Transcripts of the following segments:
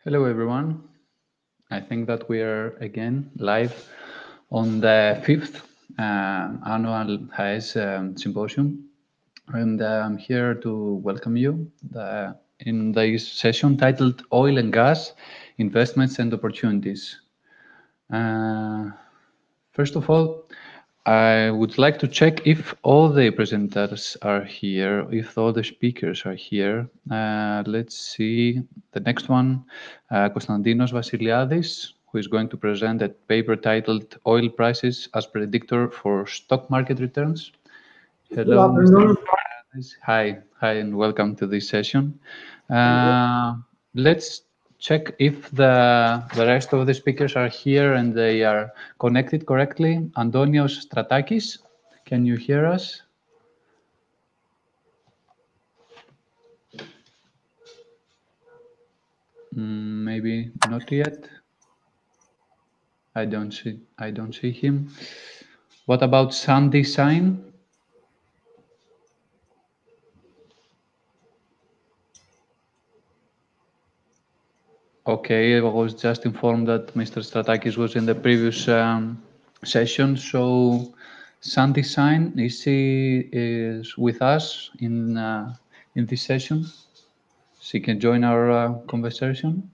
Hello, everyone. I think that we are again live on the fifth annual HAES symposium, and I'm here to welcome you in this session titled Oil and Gas Investments and Opportunities. First of all, I would like to check if all the presenters are here, if all the speakers are here. Let's see the next one, Konstantinos Vasiliadis, who is going to present a paper titled Oil Prices as Predictor for Stock Market Returns. Hello, Mr. Vasiliadis. Hi, and welcome to this session. Let's check if the rest of the speakers are here and they are connected correctly. Antonios Stratakis, can you hear us? Maybe not yet. I don't see him. What about Sandy Sign? Okay, I was just informed that Mr. Stratakis was in the previous session. So Sandy Sign, is with us in this session. She can join our conversation.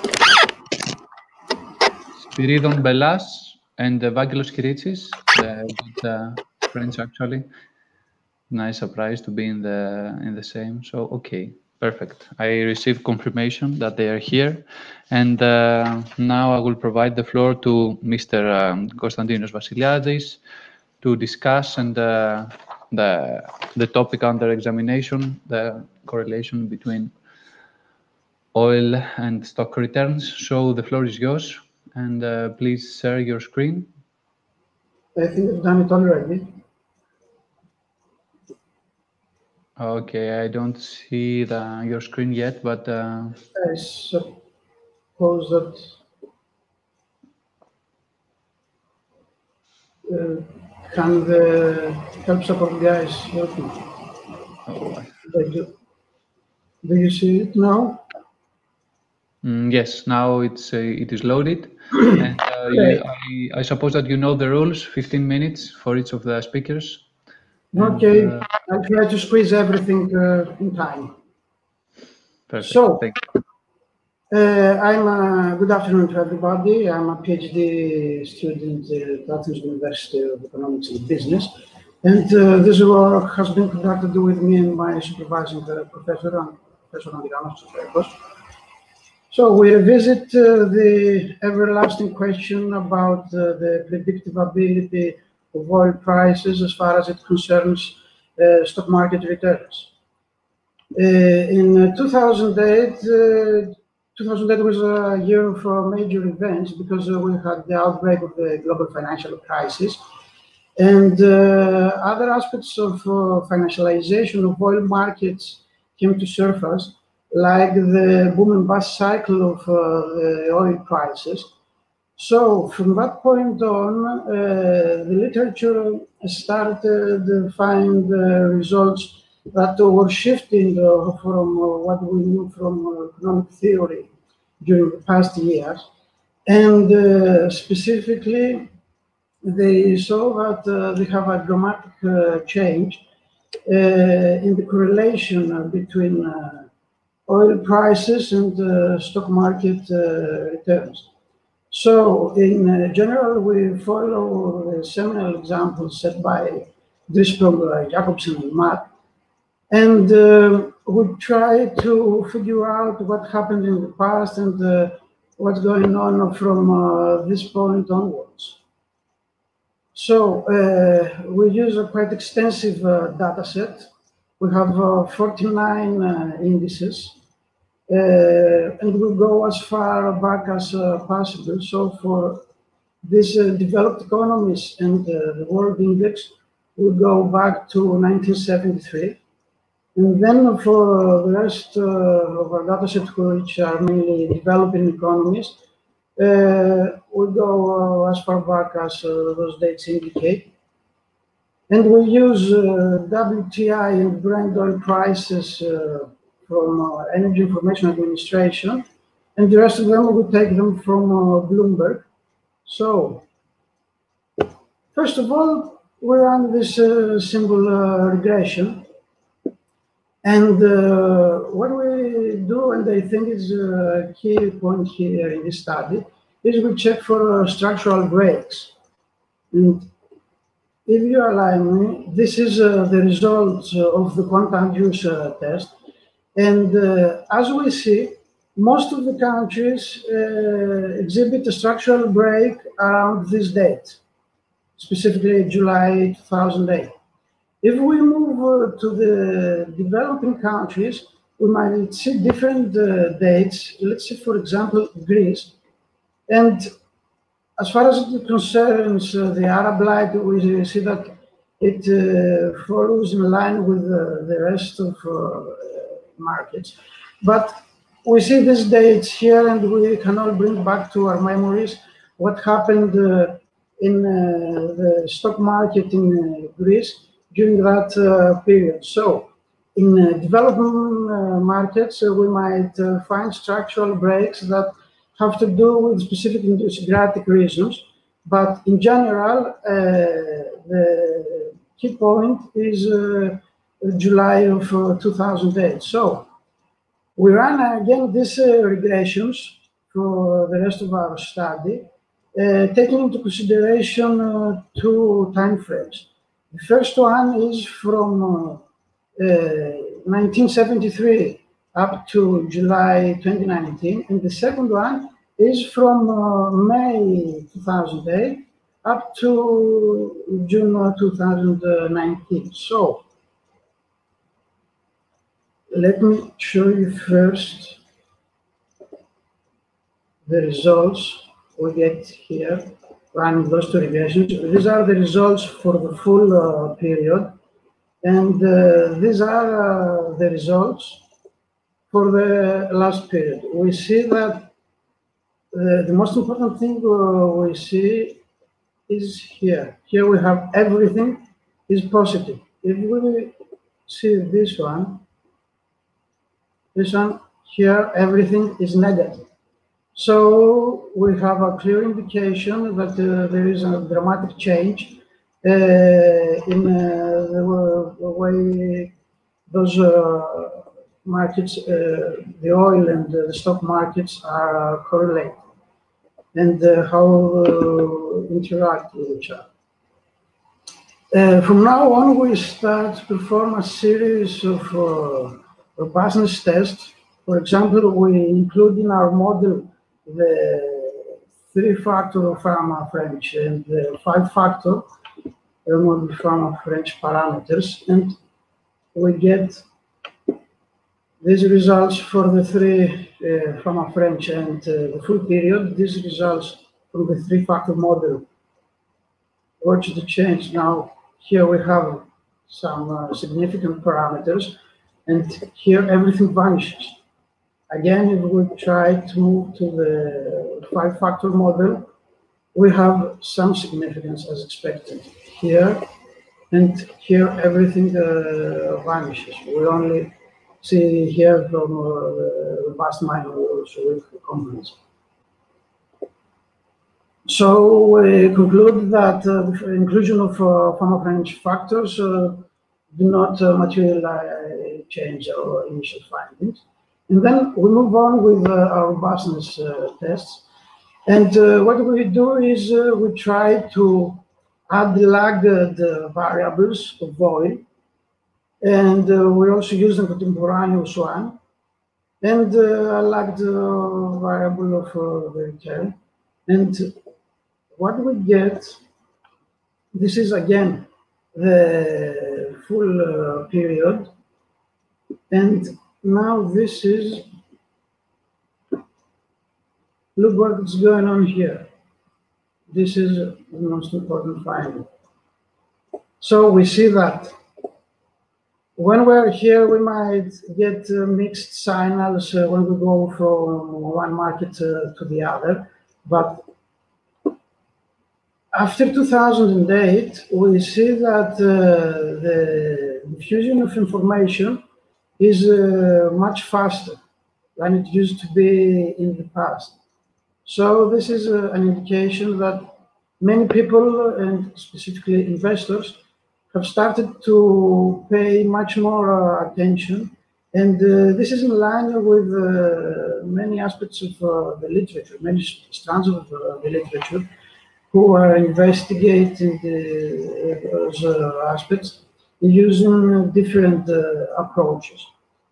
Spiridon Belas and Evangelos Kiritsis, the good friends actually. Nice surprise to be in the same. So okay, perfect. I received confirmation that they are here, and now I will provide the floor to Mr. Konstantinos Vasiliadis to discuss and the topic under examination, the correlation between oil and stock returns. So the floor is yours, and please share your screen. I think I've done it already. Okay, I don't see your screen yet, but I suppose that can the help support guys help me? Do you see it now? Yes, now it is loaded. And I suppose that you know the rules, 15 minutes for each of the speakers. Okay, I'll try to squeeze everything in time. Perfect. So, thank you. good afternoon to everybody. I'm a PhD student at Athens University of Economics and Business. And this work has been conducted with me and my supervising professor, Professor Andrianos Tsotsekos. So we revisit the everlasting question about the predictive ability of oil prices as far as it concerns stock market returns. In 2008, 2008 was a year of major events because we had the outbreak of the global financial crisis, and other aspects of financialization of oil markets came to surface, like the boom and bust cycle of the oil prices. So from that point on, the literature started to find results that were shifting from what we knew from economic theory during the past years. And specifically, they saw that they have a dramatic change in the correlation between oil prices and stock market returns. So in general, we follow the seminal examples set by Driscoll, Jacobson, and Matt, and we try to figure out what happened in the past and what's going on from this point onwards. So we use a quite extensive data set. We have 49 indices. And we'll go as far back as possible. So for these developed economies and the World Index, we'll go back to 1973. And then for the rest of our data set, which are mainly developing economies, we'll go as far back as those dates indicate. And we use WTI and Brent oil prices from Energy Information Administration and the rest of them we take them from Bloomberg. So, first of all, we run this simple regression. And what we do, and I think is a key point here in this study, is we check for structural breaks. And if you allow me, this is the result of the contagious test. And as we see, most of the countries exhibit a structural break around this date, specifically July 2008. If we move to the developing countries, we might see different dates. Let's say, for example, Greece. And as far as it concerns the Arab Light, we see that it follows in line with the rest of markets. But we see these dates here, and we can all bring back to our memories what happened in the stock market in Greece during that period. So in developing markets, we might find structural breaks that have to do with specific idiosyncratic reasons. But in general, the key point is July of 2008. So we ran again these regressions for the rest of our study, taking into consideration two time frames. The first one is from 1973 up to July 2019, and the second one is from May 2008 up to June 2019. So let me show you first the results we get here, running those two regressions. These are the results for the full period, and these are the results for the last period. We see that the most important thing we see is here. Here we have everything is positive. If we see this one here, everything is negative. So we have a clear indication that there is a dramatic change in the way those markets, the oil and the stock markets are correlated, and how interact with each other. From now on, we start to perform a series of robustness tests. For example, we include in our model the 3-factor Fermat-French and the 5-factor Fermat-French parameters, and we get these results for the 3 Fermat-French and the full period. These results from the 3-factor model. Watch the change now. Here we have some significant parameters, and here everything vanishes. Again, if we try to move to the 5-factor model, we have some significance as expected here, and here everything vanishes. We only see here from the past minor rules with components. So we conclude that the inclusion of Fermat-French factors do not materially change our initial findings. And then we move on with our robustness tests. And what we do is we try to add lagged variables of oil. And we also use the contemporaneous one. And a lagged variable of the return. And what we get, this is again the full period. And now this is, look what's going on here. This is the most important finding. So we see that when we're here, we might get mixed signals when we go from one market to the other. But after 2008, we see that the diffusion of information is much faster. than it used to be in the past. So this is an indication that many people, and specifically investors, have started to pay much more attention. And this is in line with many aspects of the literature, many strands of the literature, who are investigating those aspects using different approaches.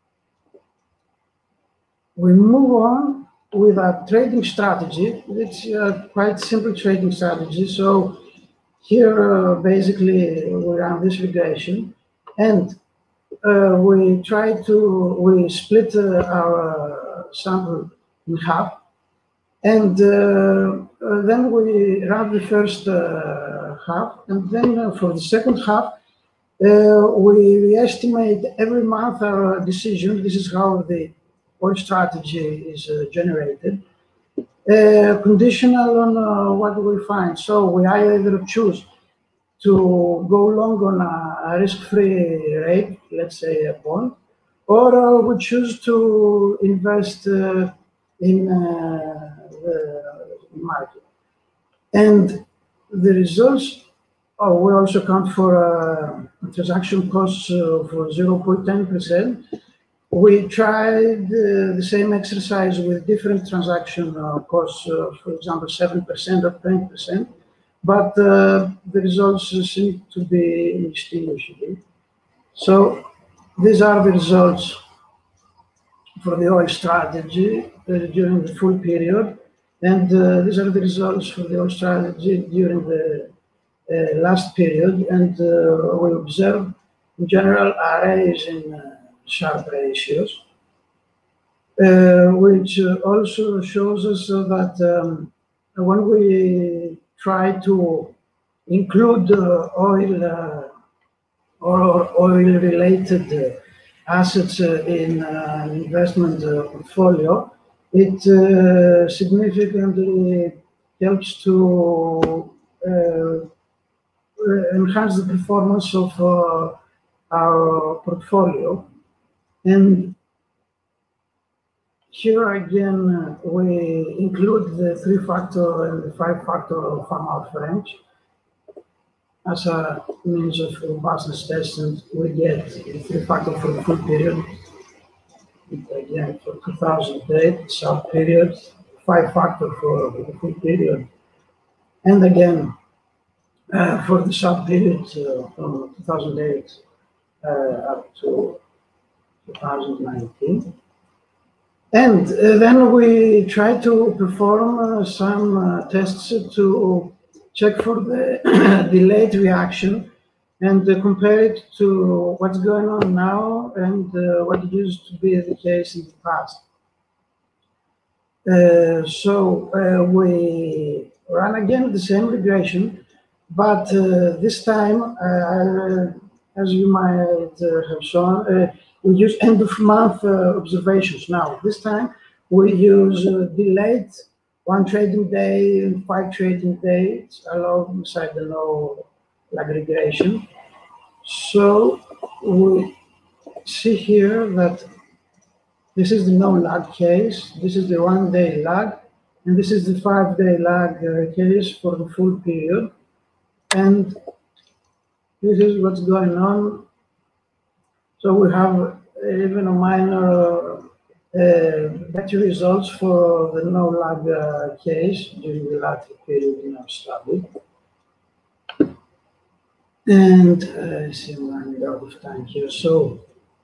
We move on with a trading strategy. It's a quite simple trading strategy. So here, basically, we run this regression, and we split our sample in half, and then we run the first half, and then for the second half, we estimate every month our decision. This is how the whole strategy is generated, conditional on what we find. So we either choose to go long on a risk-free rate, let's say a bond, or we choose to invest in the market. And the results, we also account for transaction costs of 0.10%. We tried the same exercise with different transaction costs, for example, 7% or 20%, but the results seem to be indistinguishable. So these are the results for the oil strategy during the full period, and these are the results for the oil strategy during the last period, and we observe in general a rise in Sharpe ratios, which also shows us that when we try to include oil or oil-related assets in an investment portfolio, it significantly helps to enhance the performance of our portfolio. And here again, we include the 3-factor and the 5-factor farm out range as a means of robustness test, and we get the 3-factor for the full period. Again, for 2008, sub period, 5-factor for the full period, and again for the sub period from 2008 up to 2019. And then we try to perform some tests to check for the delayed reaction and compare it to what's going on now and what used to be the case in the past. So we run again the same regression, but this time, as you might have shown, we use end-of-month observations. Now, this time, we use delayed 1 trading day and 5 trading days alongside the no lag regression. So we see here that this is the no lag case, this is the 1-day lag, and this is the 5-day lag case for the full period. And this is what's going on. So we have even a minor better results for the no lag case during the latter period in our study. And I see I'm running out of time here. So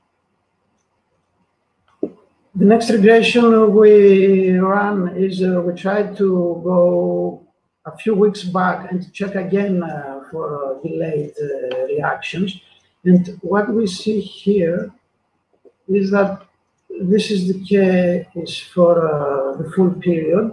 the next regression we run is we try to go a few weeks back and check again for delayed reactions. And what we see here is that this is the case for the full period.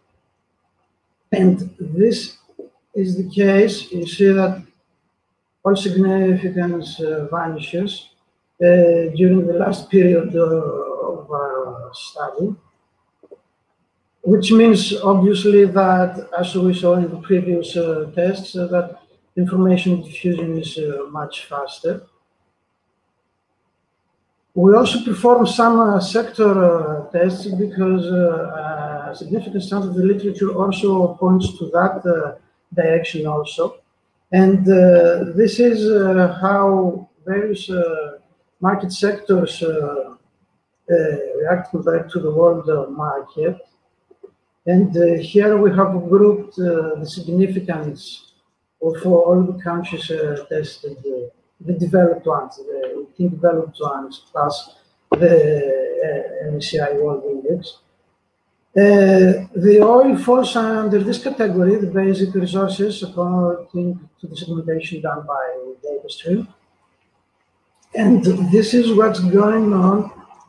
And this is the case, you see that all significance vanishes during the last period of our study, which means obviously that, as we saw in the previous tests, that information diffusion is much faster. We also perform some sector tests because a significant amount of the literature also points to that direction also. And this is how various market sectors react compared to the world market. And here we have grouped the significance of all the countries tested, the developed ones, the developed ones, plus the MSCI World Index. The oil falls under this category, the basic resources, according to the segmentation done by DataStream. And this is what's going on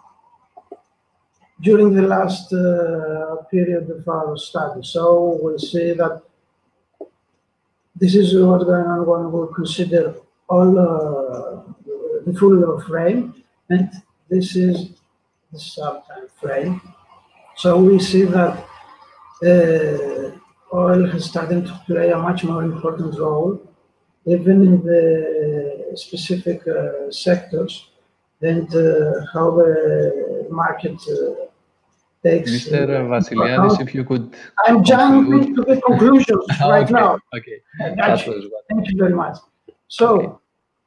during the last period of our study. So we'll see that this is what's going on when we consider all the full frame, and this is the sub-time frame. So we see that oil has started to play a much more important role, even in the specific sectors, and how the market takes. Mr. Vassiliadis, if you could. I'm jumping to the conclusions right now. Okay. Thank you very much. So,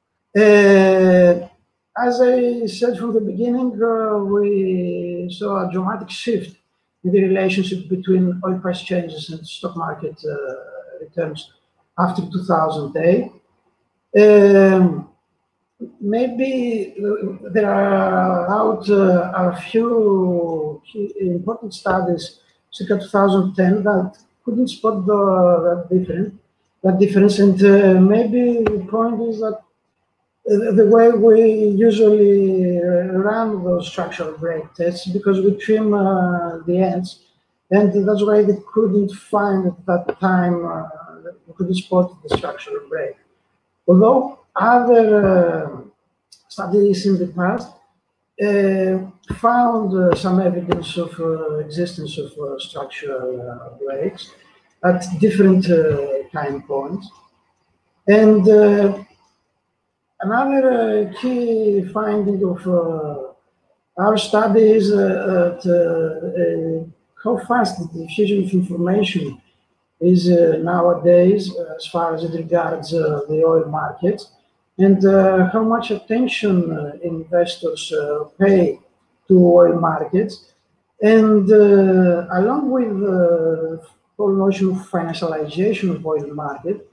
as I said from the beginning, we saw a dramatic shift in the relationship between oil price changes and stock market returns after 2008. Maybe there are out a few important studies circa 2010 that couldn't spot that difference, and maybe the point is that the way we usually run those structural break tests, because we trim the ends, and that's why they couldn't find at that time, we couldn't spot the structural break. Although other studies in the past found some evidence of existence of structural breaks at different time points. And another key finding of our study is how fast the diffusion of information is nowadays as far as it regards the oil markets, and how much attention investors pay to oil markets. And along with the whole notion of financialization of oil market,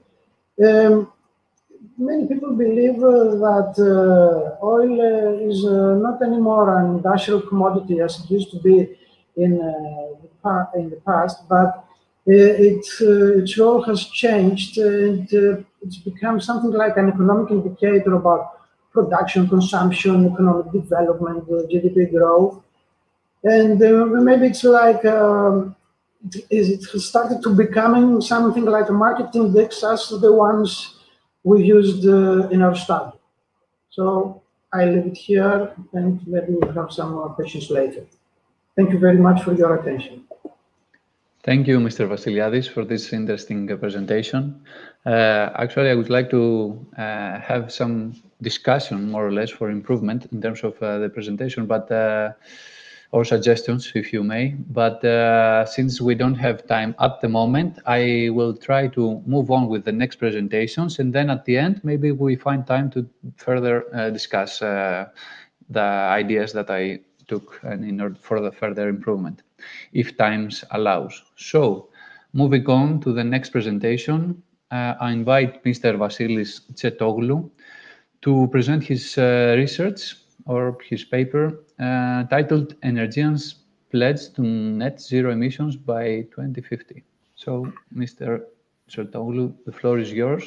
many people believe that oil is not anymore an industrial commodity as it used to be in the past, but its role has changed, and it's become something like an economic indicator about production, consumption, economic development, GDP growth. And maybe it's like it has started to becoming something like a market index as the ones we used in our study. So I leave it here, and maybe we'll have some more questions later. Thank you very much for your attention. Thank you, Mr. Vassiliadis, for this interesting presentation. Actually, I would like to have some discussion, more or less, for improvement in terms of the presentation, but or suggestions, if you may. But since we don't have time at the moment, I will try to move on with the next presentations, and then at the end, maybe we find time to further discuss the ideas that I took in order for the further improvement, if time allows. So, moving on to the next presentation, I invite Mr. Vasilis Tsetoglou to present his research or his paper titled Energean's Pledge to Net Zero Emissions by 2050. So, Mr. Tsetoglou, the floor is yours.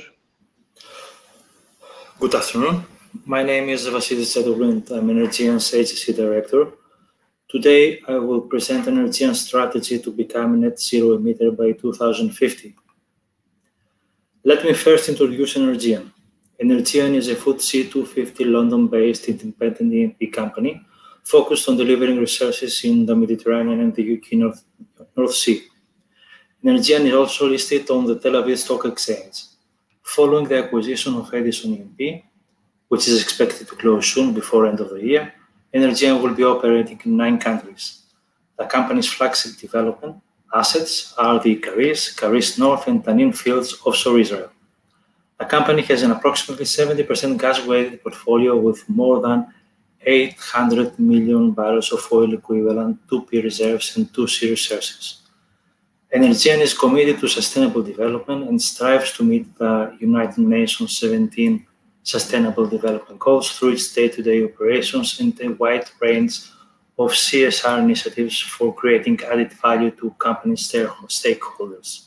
Good afternoon. My name is Vasilis Tsetoglou, and I'm Energean's HSE Director. Today, I will present Energean's strategy to become a net zero emitter by 2050. Let me first introduce Energean. Energean is a FTSE 250 London-based independent E&P company focused on delivering resources in the Mediterranean and the UK North Sea. Energean is also listed on the Tel Aviv Stock Exchange. Following the acquisition of Edison E&P, which is expected to close soon before end of the year, Energean will be operating in 9 countries. The company's flagship development assets are the Karish North, and Tanin fields offshore Israel. The company has an approximately 70% gas-weighted portfolio with more than 800 million barrels of oil equivalent, 2P reserves, and 2C resources. Energean is committed to sustainable development and strives to meet the United Nations 17 Sustainable Development Goals through its day-to-day operations and a wide range of CSR initiatives for creating added value to company stakeholders.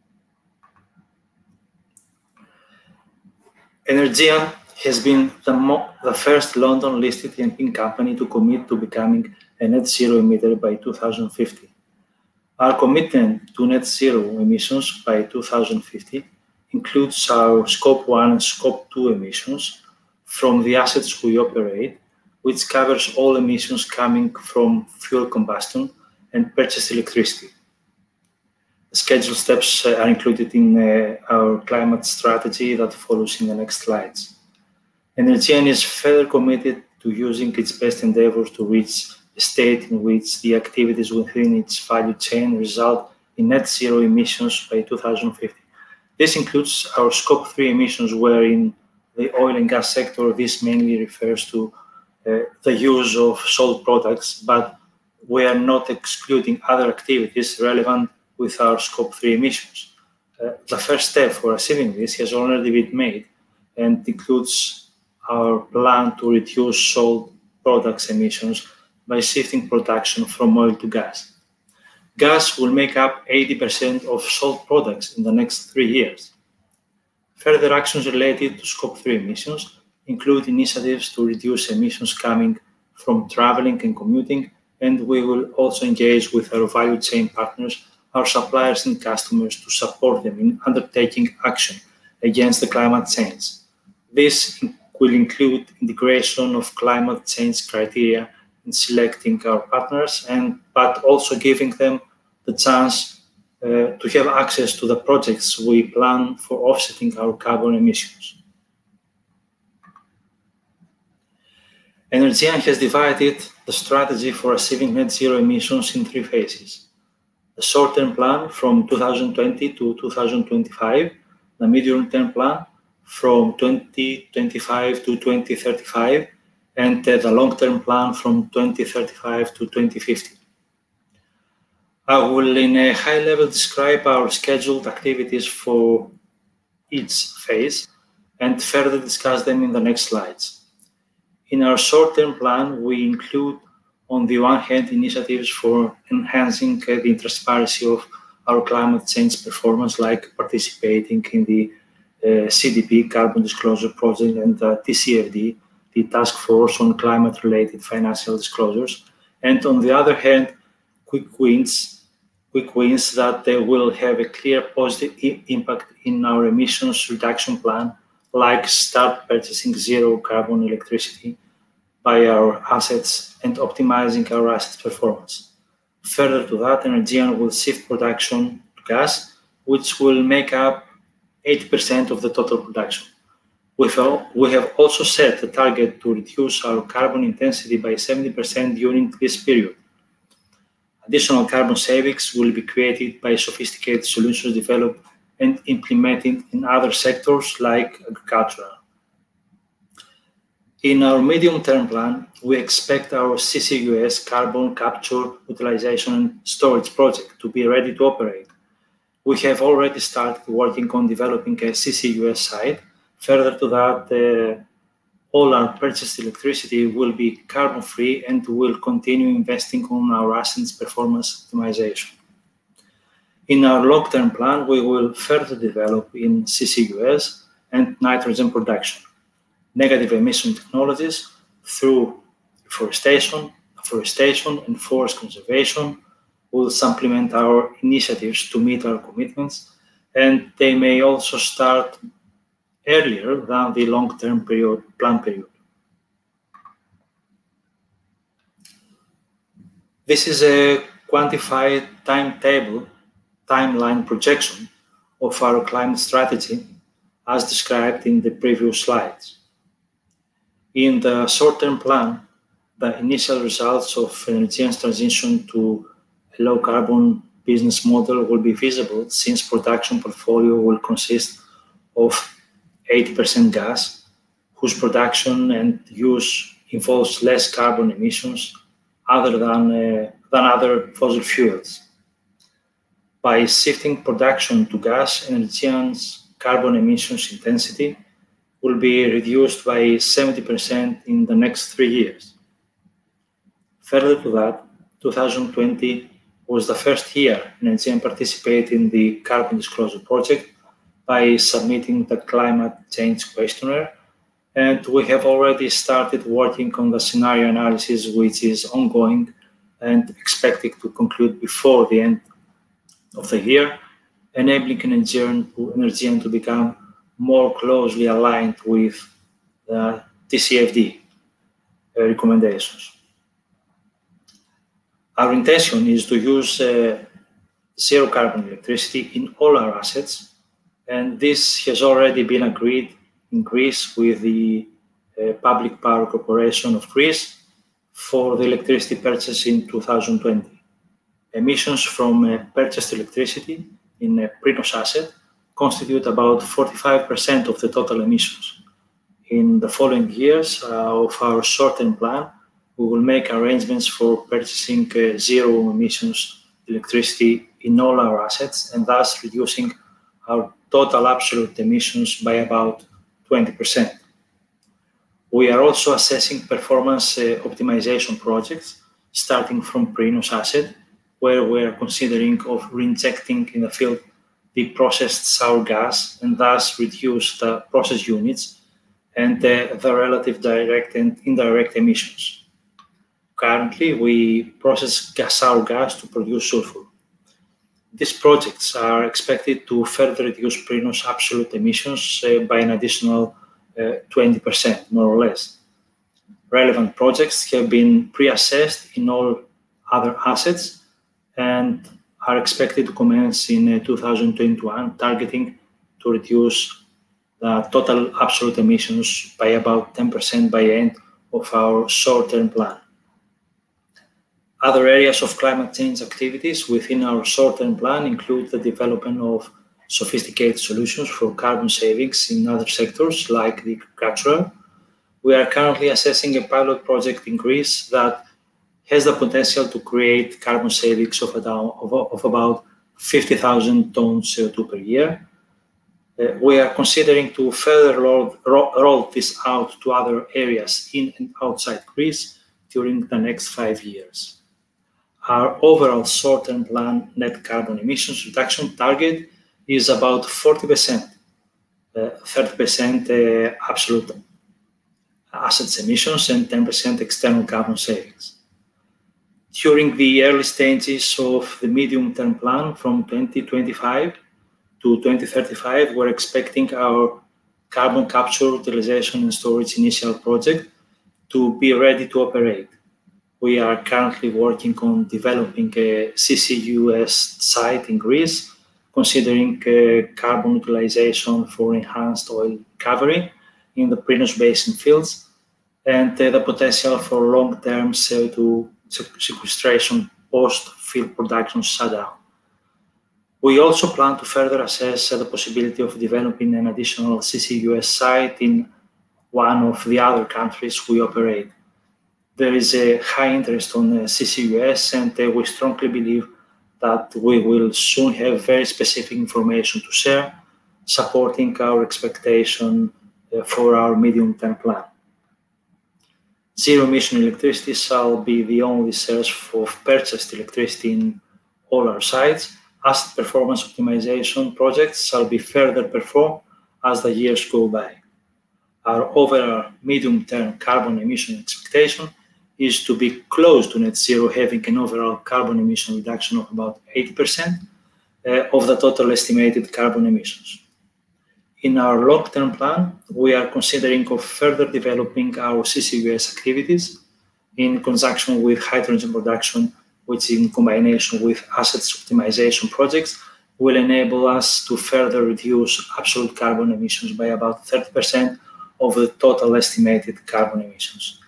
Energean has been the first London-listed E&P company to commit to becoming a net zero emitter by 2050. Our commitment to net zero emissions by 2050 includes our Scope 1 and Scope 2 emissions from the assets we operate, which covers all emissions coming from fuel combustion and purchased electricity. Scheduled steps are included in our climate strategy that follows in the next slides. Energean is further committed to using its best endeavors to reach a state in which the activities within its value chain result in net zero emissions by 2050. This includes our Scope 3 emissions, where in the oil and gas sector, this mainly refers to the use of sold products, but we are not excluding other activities relevant with our Scope 3 emissions. The first step for achieving this has already been made and includes our plan to reduce sold products emissions by shifting production from oil to gas. Gas will make up 80% of sold products in the next 3 years. Further actions related to Scope 3 emissions include initiatives to reduce emissions coming from traveling and commuting, and we will also engage with our value chain partners, our suppliers and customers, to support them in undertaking action against the climate change. This will include integration of climate change criteria in selecting our partners, but also giving them the chance to have access to the projects we plan for offsetting our carbon emissions. Energean has divided the strategy for achieving net zero emissions in 3 phases. The short-term plan from 2020 to 2025, the medium-term plan from 2025 to 2035, and the long-term plan from 2035 to 2050. I will, in a high level, describe our scheduled activities for each phase and further discuss them in the next slides. In our short-term plan, we include, on the one hand, initiatives for enhancing the transparency of our climate change performance, like participating in the CDP, Carbon Disclosure Project, and the TCFD, the Task Force on Climate-Related Financial Disclosures. And on the other hand, quick wins that will have a clear positive impact in our emissions reduction plan, like start purchasing zero carbon electricity by our assets and optimizing our assets performance. Further to that, Energean will shift production to gas, which will make up 80% of the total production. We have also set a target to reduce our carbon intensity by 70% during this period. Additional carbon savings will be created by sophisticated solutions developed and implemented in other sectors like agriculture. In our medium-term plan, we expect our CCUS carbon capture, utilization and storage project to be ready to operate. We have already started working on developing a CCUS site. Further to that, all our purchased electricity will be carbon-free, and we will continue investing on our assets performance optimization. In our long-term plan, we will further develop in CCUS and nitrogen production, negative emission technologies through afforestation and forest conservation will supplement our initiatives to meet our commitments, and they may also start earlier than the long-term plan period. This is a quantified timeline projection of our climate strategy as described in the previous slides. In the short-term plan, the initial results of Energean's transition to a low-carbon business model will be visible, since production portfolio will consist of 80% gas, whose production and use involves less carbon emissions other than other fossil fuels. By shifting production to gas, Energean's carbon emissions intensity will be reduced by 70% in the next 3 years. Further to that, 2020 was the first year Energean participated in the Carbon Disclosure Project by submitting the climate change questionnaire, and we have already started working on the scenario analysis, which is ongoing and expected to conclude before the end of the year, enabling Energean to become more closely aligned with the TCFD recommendations. Our intention is to use zero carbon electricity in all our assets, and this has already been agreed in Greece with the Public Power Corporation of Greece for the electricity purchase in 2020. Emissions from purchased electricity in a Prinos asset constitute about 45% of the total emissions. In the following years of our short-term plan, we will make arrangements for purchasing zero emissions electricity in all our assets, and thus reducing our total absolute emissions by about 20%. We are also assessing performance optimization projects starting from Prinos asset, where we are considering of reinjecting in the field the processed sour gas, and thus reduce the process units and the relative direct and indirect emissions. Currently, we process sour gas to produce sulfur. These projects are expected to further reduce Prinos absolute emissions by an additional 20%, more or less. Relevant projects have been pre-assessed in all other assets and are expected to commence in 2021, targeting to reduce the total absolute emissions by about 10% by the end of our short-term plan. Other areas of climate change activities within our short-term plan include the development of sophisticated solutions for carbon savings in other sectors like the agricultural. We are currently assessing a pilot project in Greece that has the potential to create carbon savings of about 50,000 tons CO2 per year. We are considering to further roll this out to other areas in and outside Greece during the next 5 years. Our overall short-term plan net carbon emissions reduction target is about 40%, 30% absolute assets emissions, and 10% external carbon savings. During the early stages of the medium-term plan from 2025 to 2035, we're expecting our carbon capture, utilization and storage initial project to be ready to operate. We are currently working on developing a CCUS site in Greece, considering carbon utilization for enhanced oil recovery in the Prinos Basin fields, and the potential for long-term CO2 sequestration post-field production shutdown. We also plan to further assess the possibility of developing an additional CCUS site in one of the other countries we operate. There is a high interest on CCUS, and we strongly believe that we will soon have very specific information to share, supporting our expectation for our medium-term plan. Zero-emission electricity shall be the only source of purchased electricity in all our sites. Asset performance optimization projects shall be further performed as the years go by. Our overall medium-term carbon emission expectation is to be close to net zero, having an overall carbon emission reduction of about 80% of the total estimated carbon emissions. In our long-term plan, we are considering of further developing our CCUS activities in conjunction with hydrogen production, which in combination with assets optimization projects will enable us to further reduce absolute carbon emissions by about 30% of the total estimated carbon emissions.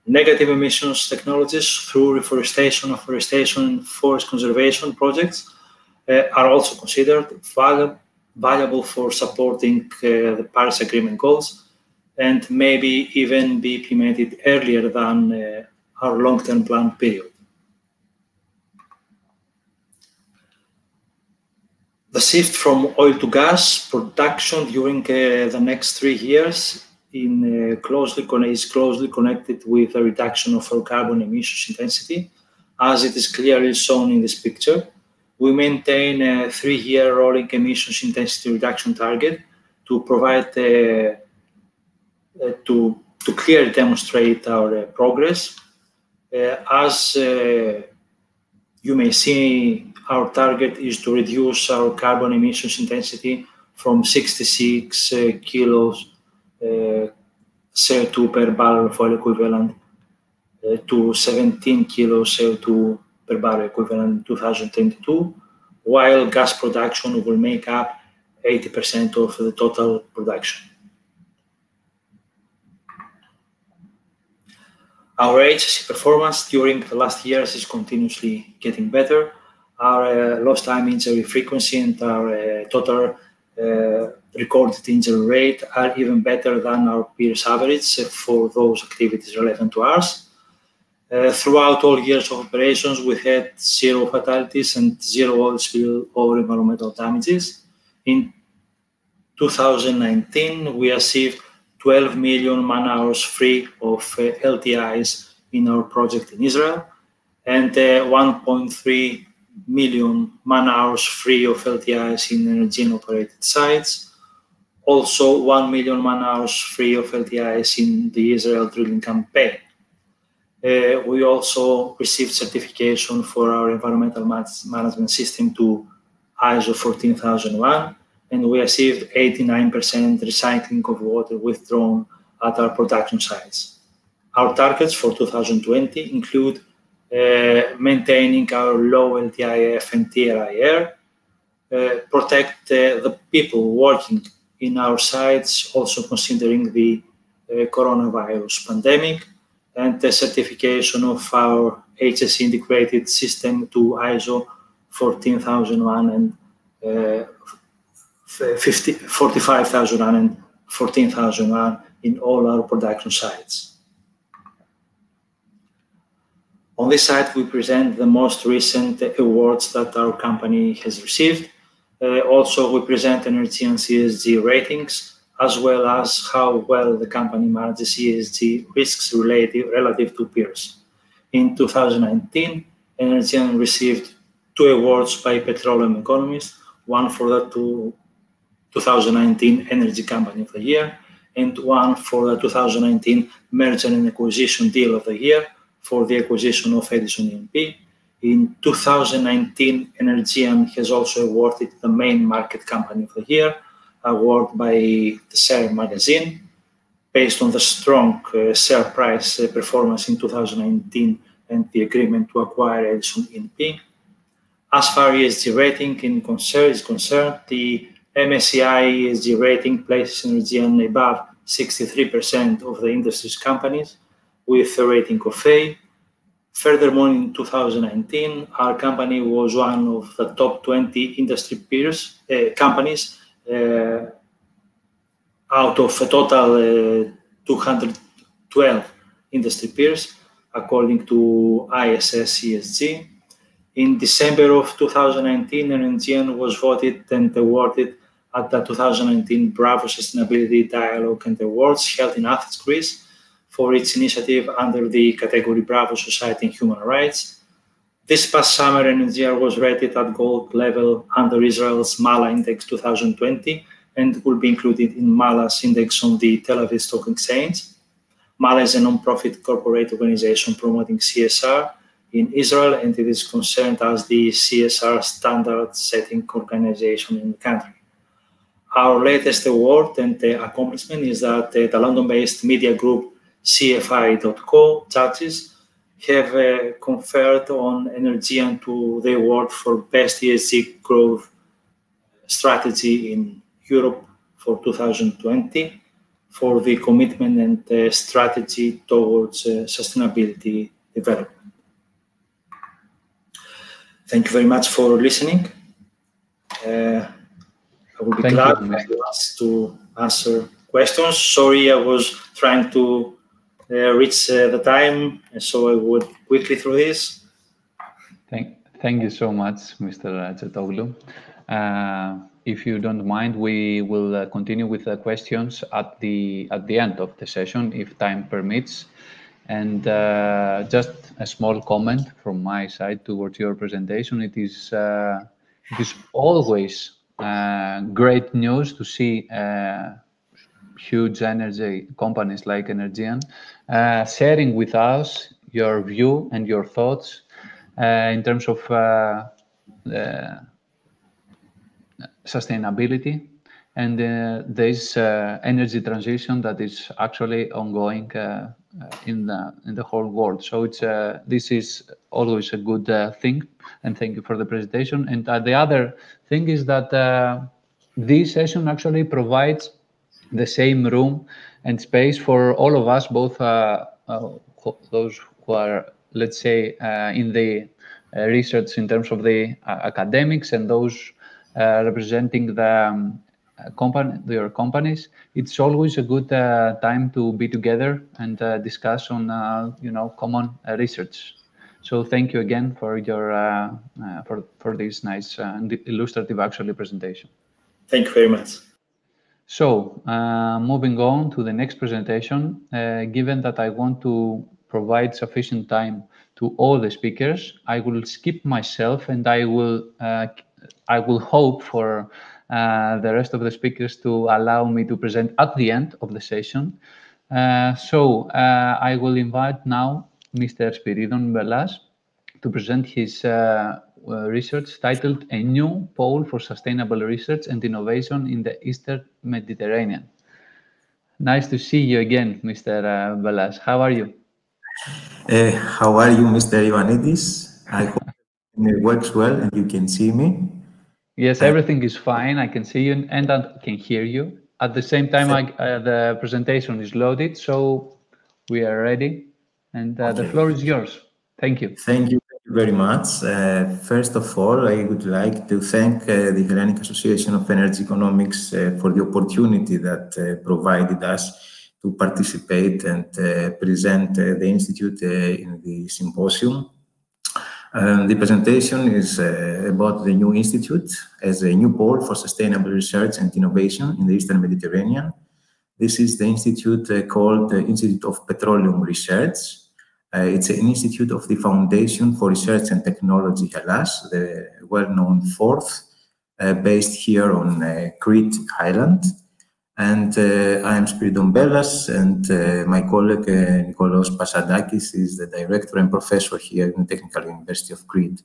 Negative emissions technologies through reforestation, afforestation, and forest conservation projects are also considered valuable for supporting the Paris Agreement goals, and maybe even be implemented earlier than our long-term plan period. The shift from oil to gas production during the next 3 years is closely connected with a reduction of our carbon emissions intensity, as it is clearly shown in this picture. We maintain a 3-year rolling emissions intensity reduction target to provide to clearly demonstrate our progress. As you may see, our target is to reduce our carbon emissions intensity from 66 kilos CO2 per barrel of oil equivalent to 17 kilos CO2 per barrel equivalent in 2022, while gas production will make up 80% of the total production. Our HSE performance during the last years is continuously getting better. Our lost time injury frequency and our total recorded injury rate are even better than our peers' average for those activities relevant to ours. Throughout all years of operations, we had 0 fatalities and 0 oil spill or environmental damages. In 2019, we achieved 12 million man-hours free of LTIs in our project in Israel, and 1.3 million man-hours free of LTIs in Energean-operated sites. Also, 1 million man-hours free of LTIs in the Israel drilling campaign. We also received certification for our environmental management system to ISO 14001, and we achieved 89% recycling of water withdrawn at our production sites. Our targets for 2020 include maintaining our low LTIF and TRIR, protect the people working in our sites, also considering the coronavirus pandemic, and the certification of our HSE integrated system to ISO 14001 and 45001 and 14001 in all our production sites. On this side, we present the most recent awards that our company has received. Also, we present Energean CSG ratings, as well as how well the company manages ESG risks relative to peers. In 2019, Energean received 2 awards by Petroleum Economist, one for the 2019 Energy Company of the Year, and one for the 2019 Merger and Acquisition Deal of the Year for the acquisition of Edison E&P. In 2019, Energean has also awarded the Main Market Company of the Year award by the Share Magazine, based on the strong share price performance in 2019 and the agreement to acquire Edison E&P. As far as ESG rating is concerned, the MSCI ESG rating places Energean above 63% of the industry's companies with a rating of A. Furthermore, in 2019, our company was one of the top 20 industry peers companies out of a total 212 industry peers, according to ISS ESG. In December of 2019, Energean was voted and awarded at the 2019 Bravo Sustainability Dialogue and Awards held in Athens, Greece, for its initiative under the category Bravo Society and Human Rights. This past summer, Energean was rated at gold level under Israel's Mala Index 2020 and will be included in Mala's index on the Tel Aviv Stock Exchange. Mala is a non-profit corporate organization promoting CSR in Israel, and it is concerned as the CSR standard-setting organization in the country. Our latest award and accomplishment is that the London-based media group CFI.co judges have conferred on Energean to the award for Best ESG Growth Strategy in Europe for 2020 for the commitment and strategy towards sustainability development. Thank you very much for listening. I will be glad to answer questions. Sorry, I was trying to reach the time, so I would quickly through this. Thank you so much, Mr. Tsetoglu. If you don't mind, we will continue with the questions at the end of the session, if time permits. And just a small comment from my side towards your presentation. It is always great news to see huge energy companies like Energean sharing with us your view and your thoughts in terms of sustainability and this energy transition that is actually ongoing in the whole world. So it's this is always a good thing, and thank you for the presentation. And the other thing is that this session actually provides the same room and space for all of us, both those who are, let's say, in the research in terms of the academics and those representing the your companies. It's always a good time to be together and discuss on common research. So thank you again for your for this nice and illustrative actually presentation. Thank you very much. So moving on to the next presentation, given that I want to provide sufficient time to all the speakers, I will skip myself, and I will hope for the rest of the speakers to allow me to present at the end of the session. So I will invite now Mr. Spiridon Bellas to present his research titled A New Pole for Sustainable Research and Innovation in the Eastern Mediterranean. Nice to see you again, Mr. Bellas. How are you? How are you, Mr. Ioannidis? I hope it works well and you can see me. Yes, everything is fine. I can see you and I can hear you. At the same time, the presentation is loaded, so we are ready. And the floor is yours. Thank you. Thank you very much. First of all, I would like to thank the Hellenic Association of Energy Economics for the opportunity that provided us to participate and present the Institute in the symposium. The presentation is about the new institute as a new pole for sustainable research and innovation in the Eastern Mediterranean. This is the institute called the Institute of Petroleum Research. It's an institute of the Foundation for Research and Technology, Hellas, the well-known fourth, based here on Crete Island. And I am Spiridon Bellas, and my colleague Nikolaos Passadakis is the director and professor here in the Technical University of Crete.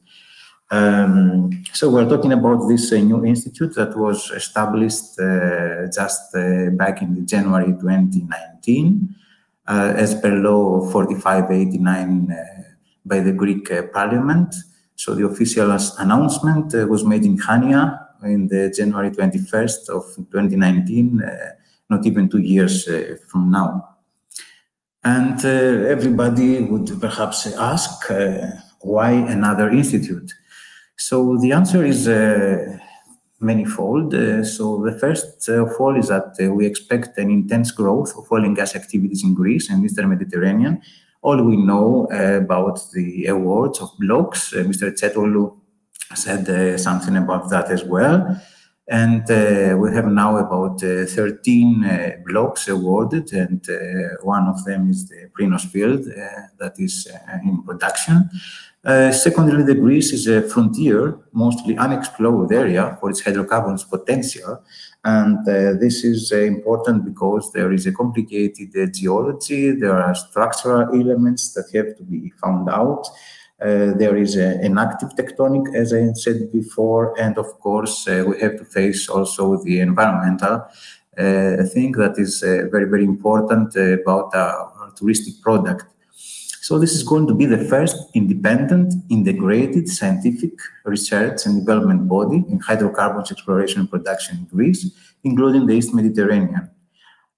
So we're talking about this new institute that was established just back in January 2019 as per law 4589 by the Greek Parliament. So the official announcement was made in Chania in the January 21st of 2019, not even 2 years from now. And everybody would perhaps ask, why another institute? So the answer is manifold. So the first of all is that we expect an intense growth of oil and gas activities in Greece and Eastern Mediterranean. All we know about the awards of blocks, Mr. Tsetoglu said something about that as well. And we have now about 13 blocks awarded, and one of them is the Prinos field that is in production. Secondly, the Greece is a frontier, mostly unexplored area for its hydrocarbons potential. And this is important because there is a complicated geology, there are structural elements that have to be found out. There is an active tectonic, as I said before, and of course, we have to face also the environmental thing that is very, very important about our touristic product. So this is going to be the first independent, integrated scientific research and development body in hydrocarbons exploration and production in Greece, including the East Mediterranean.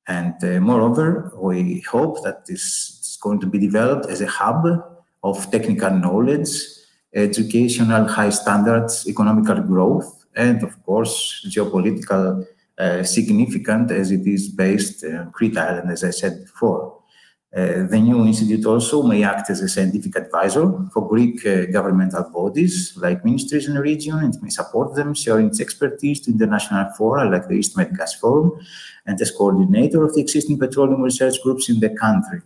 And moreover, we hope that this is going to be developed as a hub of technical knowledge, educational high standards, economical growth, and of course, geopolitical significant as it is based on Crete Island, as I said before. The new institute also may act as a scientific advisor for Greek governmental bodies like ministries in the region, and may support them, sharing its expertise to international fora like the East Med Gas Forum, and as coordinator of the existing petroleum research groups in the country.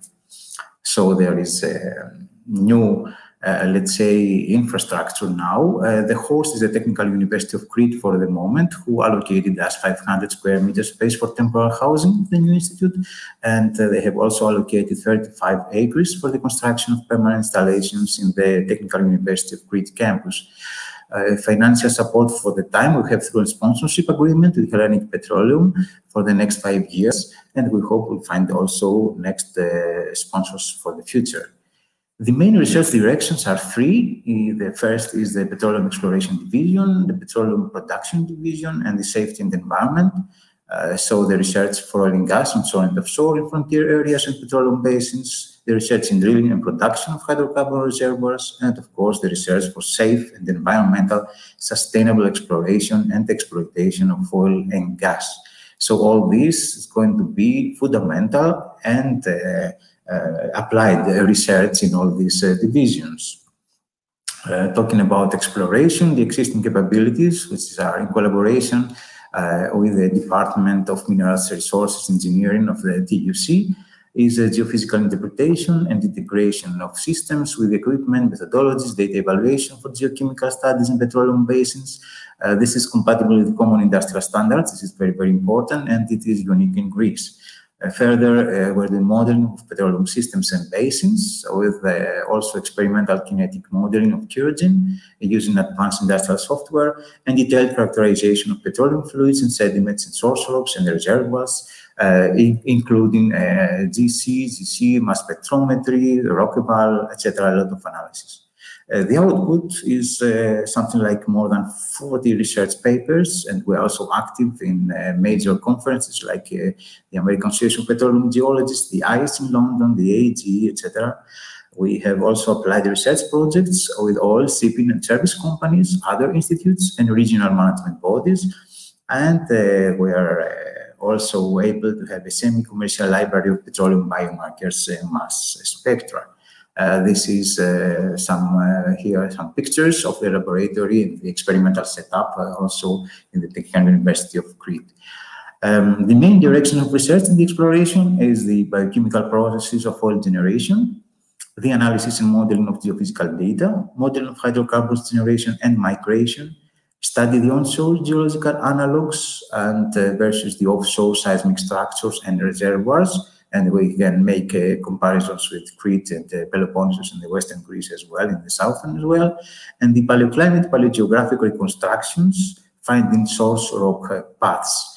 So there is a new, let's say, infrastructure now. The host is the Technical University of Crete for the moment, who allocated us 500 square meters space for temporary housing of the new institute. And they have also allocated 35 acres for the construction of permanent installations in the Technical University of Crete campus. Financial support for the time we have through a sponsorship agreement with Hellenic Petroleum for the next 5 years. And we hope we'll find also next sponsors for the future. The main research directions are three. The first is the Petroleum Exploration Division, the Petroleum Production Division, and the Safety and Environment. So the research for oil and gas onshore and offshore in frontier areas and petroleum basins, the research in drilling and production of hydrocarbon reservoirs, and of course the research for safe and environmental sustainable exploration and exploitation of oil and gas. So all this is going to be fundamental and applied research in all these divisions. Talking about exploration, the existing capabilities, which are in collaboration with the Department of Minerals Resources Engineering of the TUC, is geophysical interpretation and integration of systems with equipment, methodologies, data evaluation for geochemical studies in petroleum basins. This is compatible with common industrial standards. This is very, very important, and it is unique in Greece. Further, we're doing modeling of petroleum systems and basins with also experimental kinetic modeling of kerogen using advanced industrial software, and detailed characterization of petroleum fluids and sediments in source rocks and reservoirs, including GC, mass spectrometry, rock eval, etc., a lot of analysis. The output is something like more than 40 research papers, and we're also active in major conferences like the American Association of Petroleum Geologists, the ICE in London, the AGE, etc. We have also applied research projects with all shipping and service companies, other institutes, and regional management bodies, and we are also able to have a semi-commercial library of petroleum biomarkers mass spectra. This is here are some pictures of the laboratory and the experimental setup, also in the Technical University of Crete. The main direction of research in the exploration is the biochemical processes of oil generation, the analysis and modeling of geophysical data, modeling of hydrocarbons generation and migration, study the onshore geological analogs and versus the offshore seismic structures and reservoirs. And we can make comparisons with Crete and Peloponnesus in the western Greece as well, in the southern as well. And the paleoclimate, paleogeographic reconstructions, finding source rock paths.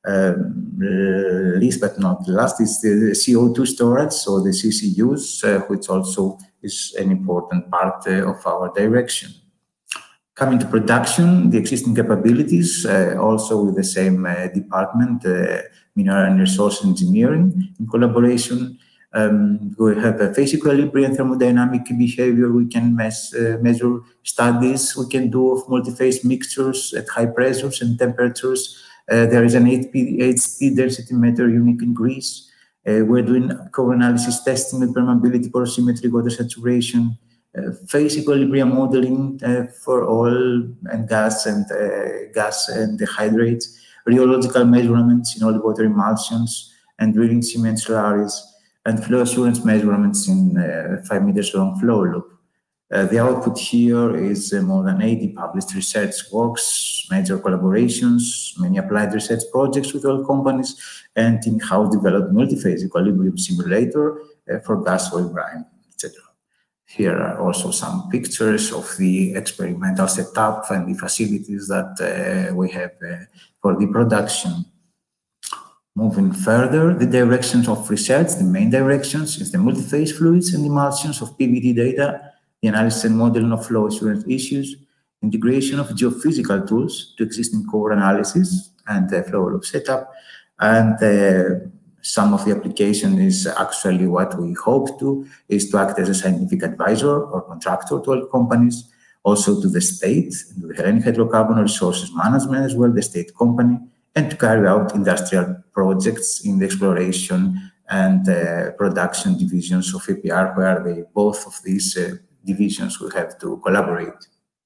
Least but not last is the CO2 storage, so the CCUs, which also is an important part of our direction. Coming to production, the existing capabilities, also with the same department, Mineral and Resource Engineering, in collaboration. We have a phase equilibrium, thermodynamic behavior. We can measure studies. We can do of multi-phase mixtures at high pressures and temperatures. There is an HT density meter unique in Greece. We're doing core analysis testing with permeability, porosity, water saturation, phase equilibrium modeling for oil and gas and the hydrates, rheological measurements in oil water emulsions and drilling cement slurries, and flow assurance measurements in 5 meters long flow loop. The output here is more than 80 published research works, major collaborations, many applied research projects with oil companies, and in-house developed multi-phase equilibrium simulator for gas, oil, brine, etc. Here are also some pictures of the experimental setup and the facilities that we have for the production. Moving further, the directions of research, the main directions is the multi-phase fluids and emulsions of PVD data, the analysis and modeling of flow assurance issues, integration of geophysical tools to existing core analysis and flow loop setup, and some of the application is actually what we hope to, is to act as a scientific advisor or contractor to all companies, also to the state, to the Hellenic Hydrocarbon Resources Management as well, the state company, and to carry out industrial projects in the exploration and production divisions of EPR, where both of these divisions will have to collaborate.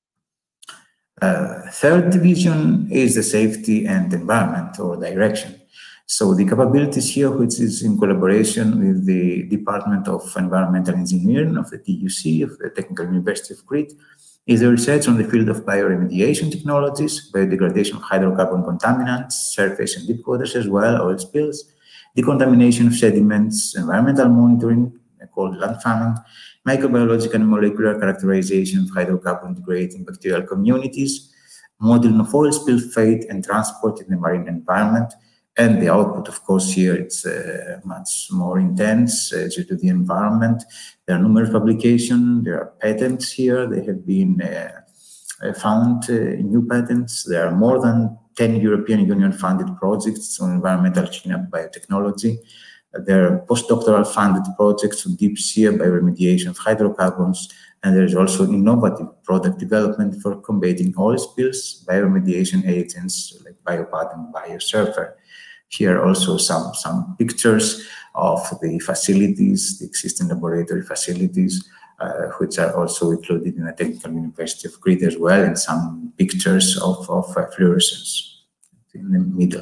Third division is the safety and environment or direction. So the capabilities here, which is in collaboration with the Department of Environmental Engineering of the TUC, of the Technical University of Crete, is the research on the field of bioremediation technologies, biodegradation of hydrocarbon contaminants, surface and deep waters as well, oil spills, decontamination of sediments, environmental monitoring, called land farming, microbiological and molecular characterization of hydrocarbon degrading bacterial communities, modeling of oil spill fate and transport in the marine environment. And the output, of course, here it's much more intense due to the environment. There are numerous publications, there are patents here. They have been found new patents. There are more than 10 European Union funded projects on environmental cleanup biotechnology. There are postdoctoral funded projects on deep sea bioremediation of hydrocarbons. And there is also innovative product development for combating oil spills, bioremediation agents like BioPad and BioSurfer. Here also some pictures of the facilities, the existing laboratory facilities, which are also included in the Technical University of Crete as well, and some pictures of fluorescence in the middle.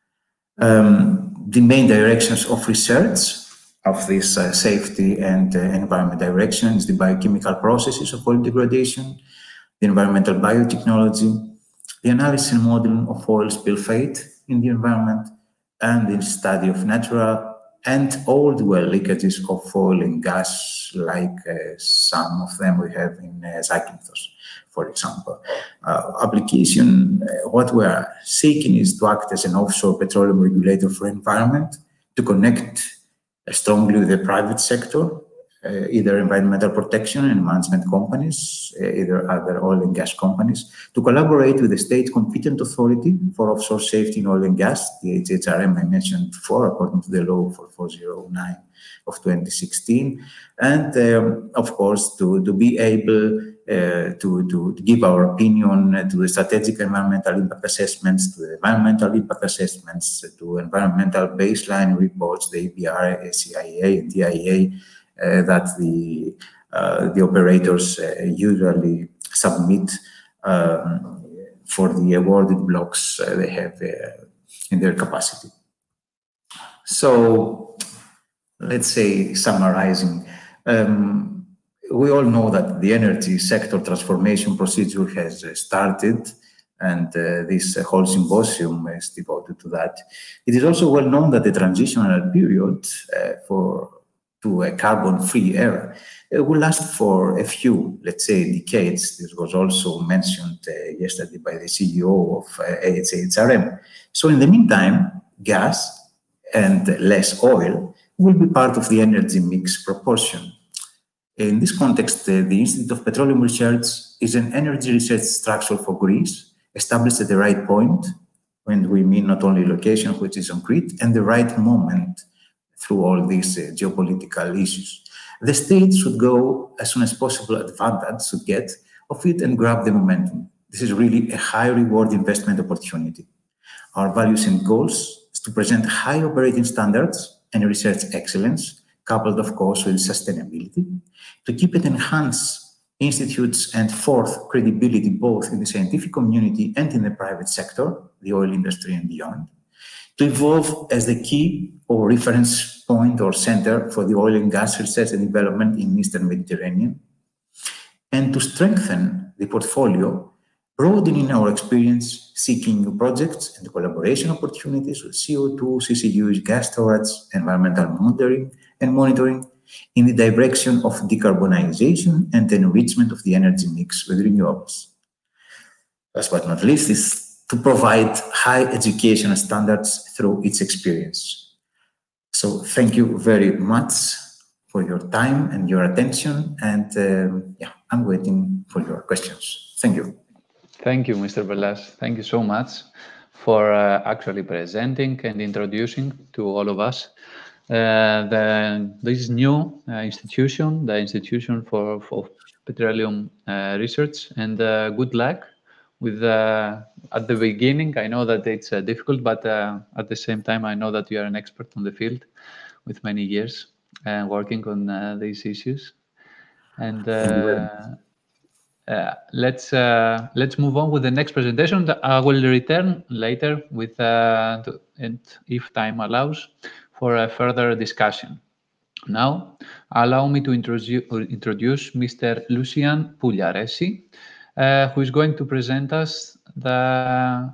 The main directions of research of this safety and environment direction is the biochemical processes of oil degradation, the environmental biotechnology, the analysis and modeling of oil spill fate in the environment, and the study of natural and old well leakages of oil and gas, like some of them we have in Zakynthos, for example. Application, what we are seeking is to act as an offshore petroleum regulator for environment, to connect strongly with the private sector, either environmental protection and management companies, either other oil and gas companies, to collaborate with the state competent authority for offshore safety in oil and gas, the HHRM I mentioned before, according to the law 4409 of 2016, and of course to be able to give our opinion to the strategic environmental impact assessments, to the environmental impact assessments, to environmental baseline reports, the EPR, CIA, and DIA, that the operators usually submit for the awarded blocks they have in their capacity. So let's say, summarizing, we all know that the energy sector transformation procedure has started, and this whole symposium is devoted to that. It is also well known that the transitional period to a carbon-free era will last for a few, let's say, decades. This was also mentioned yesterday by the CEO of HHRM. So in the meantime, gas and less oil will be part of the energy mix proportion. In this context, the Institute of Petroleum Research is an energy research structure for Greece, established at the right point, when we mean not only location, which is on Crete, and the right moment through all these geopolitical issues. The state should go as soon as possible advantage should get of it and grab the momentum. This is really a high reward investment opportunity. Our values and goals is to present high operating standards and research excellence, coupled of course with sustainability, to keep and enhance institutes and fourth, credibility both in the scientific community and in the private sector, the oil industry and beyond, to evolve as the key or reference point or center for the oil and gas research and development in Eastern Mediterranean, and to strengthen the portfolio, broadening our experience, seeking new projects and collaboration opportunities with CO2, CCUs, gas storage, environmental monitoring, in the direction of decarbonization and enrichment of the energy mix with renewables. Last but not least is to provide high educational standards through its experience. So thank you very much for your time and your attention, and I'm waiting for your questions. Thank you. Thank you, Mr. Bellas. Thank you so much for actually presenting and introducing to all of us this new institution, the Institution for Petroleum Research, and good luck with at the beginning. I know that it's difficult, but at the same time, I know that you are an expert on the field with many years working on these issues. And let's move on with the next presentation. I will return later with and if time allows, for a further discussion. Now, allow me to introduce Mr. Lucian Pugliaresi, who is going to present us the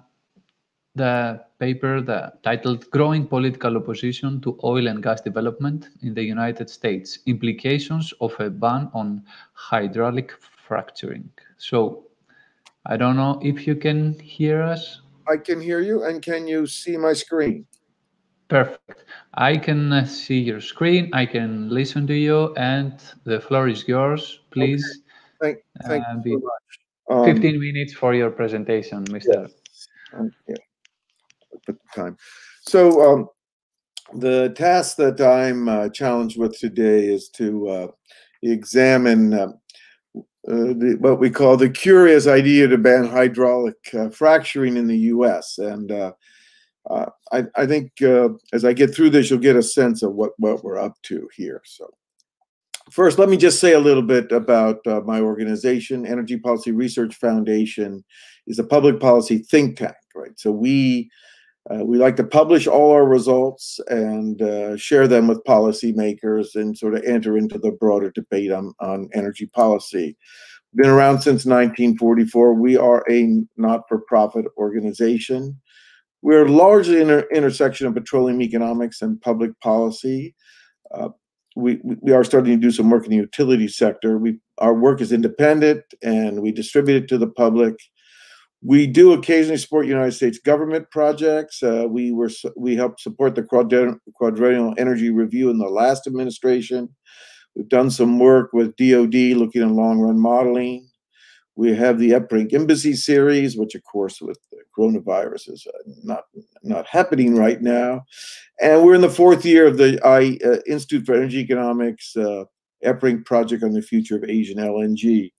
paper titled "Growing Political Opposition to Oil and Gas Development in the United States: Implications of a Ban on Hydraulic Fracturing." So, I don't know if you can hear us. I can hear you, and can you see my screen? Perfect. I can see your screen, I can listen to you, and the floor is yours. Please. Okay. Thank you so much. 15 minutes for your presentation, Mr. Yes. Yeah. Put the time. So the task that I'm challenged with today is to examine what we call the curious idea to ban hydraulic fracturing in the U.S. And I think as I get through this, you'll get a sense of what we're up to here. So first, let me just say a little bit about my organization. Energy Policy Research Foundation is a public policy think tank, right? So we like to publish all our results and share them with policymakers and sort of enter into the broader debate on energy policy. Been around since 1944. We are a not-for-profit organization. We're largely in an intersection of petroleum economics and public policy. We are starting to do some work in the utility sector. Our work is independent and we distribute it to the public. We do occasionally support United States government projects. We helped support the Quadrennial Energy Review in the last administration. We've done some work with DOD looking at long-run modeling. We have the EPRINC Embassy series, which of course with the coronavirus is not happening right now. And we're in the 4th year of the Institute for Energy Economics EPRINC project on the future of Asian LNG.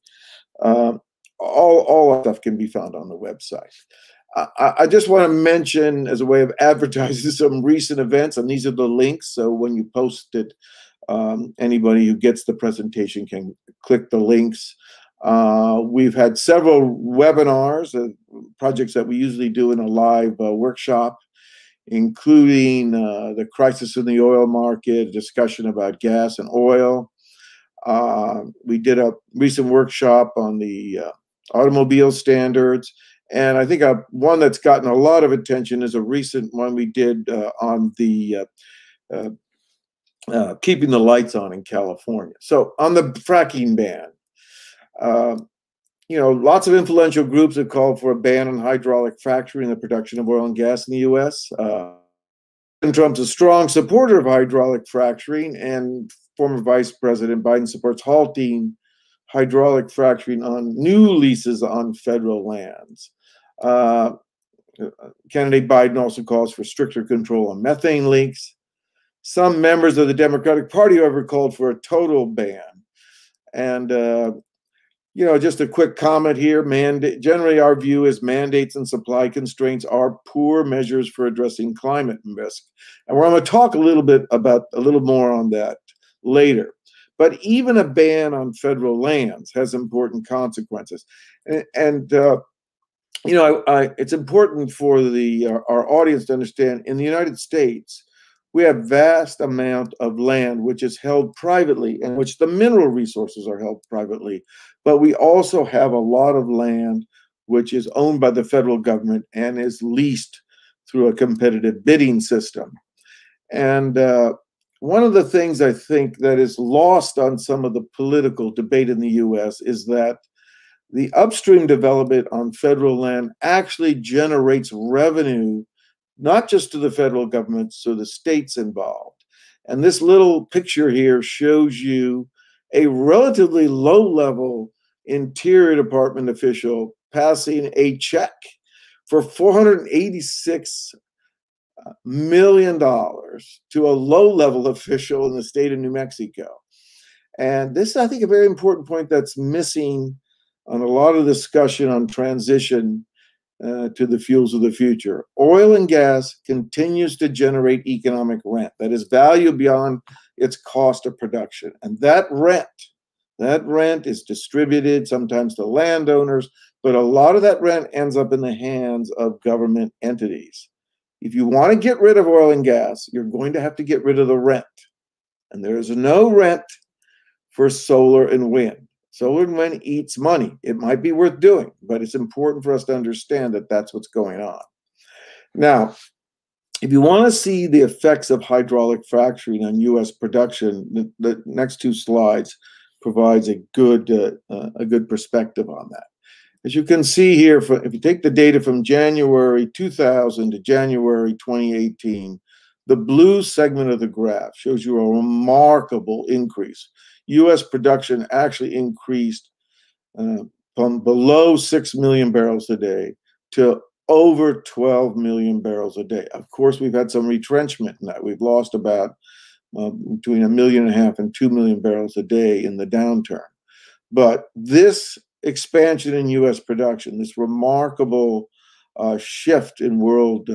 All that stuff can be found on the website. I just want to mention, as a way of advertising, some recent events, and these are the links. So when you post it, anybody who gets the presentation can click the links. We've had several webinars, projects that we usually do in a live workshop, including the crisis in the oil market, a discussion about gas and oil. We did a recent workshop on the automobile standards. And I think one that's gotten a lot of attention is a recent one we did on the keeping the lights on in California. So on the fracking ban, lots of influential groups have called for a ban on hydraulic fracturing and the production of oil and gas in the U.S. President Trump's a strong supporter of hydraulic fracturing, and former Vice President Biden supports halting hydraulic fracturing on new leases on federal lands. Candidate Biden also calls for stricter control on methane leaks. Some members of the Democratic Party, however, called for a total ban. And, just a quick comment here. Generally, our view is mandates and supply constraints are poor measures for addressing climate risk. And we're going to talk a little more on that later. But even a ban on federal lands has important consequences. And it's important for our audience to understand, in the United States, we have vast amount of land which is held privately, and which the mineral resources are held privately. But we also have a lot of land which is owned by the federal government and is leased through a competitive bidding system. And one of the things I think that is lost on some of the political debate in the U.S. is that the upstream development on federal land actually generates revenue, not just to the federal government, so the states involved. And this little picture here shows you a relatively low-level Interior Department official passing a check for $486 million to a low-level official in the state of New Mexico. And this is, I think, a very important point that's missing on a lot of discussion on transition to the fuels of the future. Oil and gas continues to generate economic rent, that is value beyond its cost of production. And that rent is distributed sometimes to landowners, but a lot of that rent ends up in the hands of government entities. If you want to get rid of oil and gas, you're going to have to get rid of the rent. And there is no rent for solar and wind. Solar and wind eats money. It might be worth doing, but it's important for us to understand that that's what's going on. Now, if you want to see the effects of hydraulic fracturing on U.S. production, the next two slides provides a good perspective on that. As you can see here, if you take the data from January 2000 to January 2018, the blue segment of the graph shows you a remarkable increase. U.S. production actually increased from below 6 million barrels a day to over 12 million barrels a day. Of course, we've had some retrenchment in that. We've lost about between 1.5 million and 2 million barrels a day in the downturn. But this expansion in U.S. production, this remarkable shift in world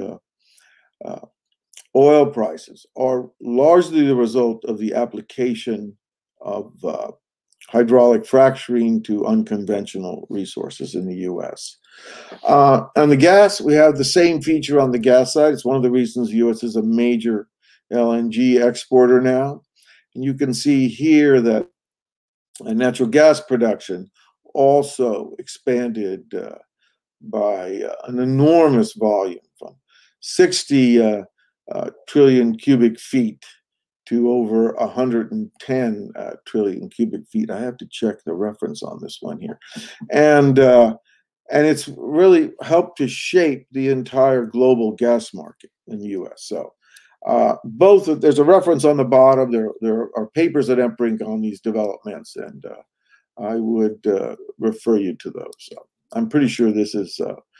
oil prices, are largely the result of the application of hydraulic fracturing to unconventional resources in the U.S. On the gas, we have the same feature on the gas side. It's one of the reasons the U.S. is a major LNG exporter now. And you can see here that natural gas production also expanded by an enormous volume, from 60 trillion cubic feet to over 110 trillion cubic feet. I have to check the reference on this one here. And it's really helped to shape the entire global gas market in the U.S. So there's a reference on the bottom. There are papers at EMPRINC on these developments, and I would refer you to those. So I'm pretty sure this is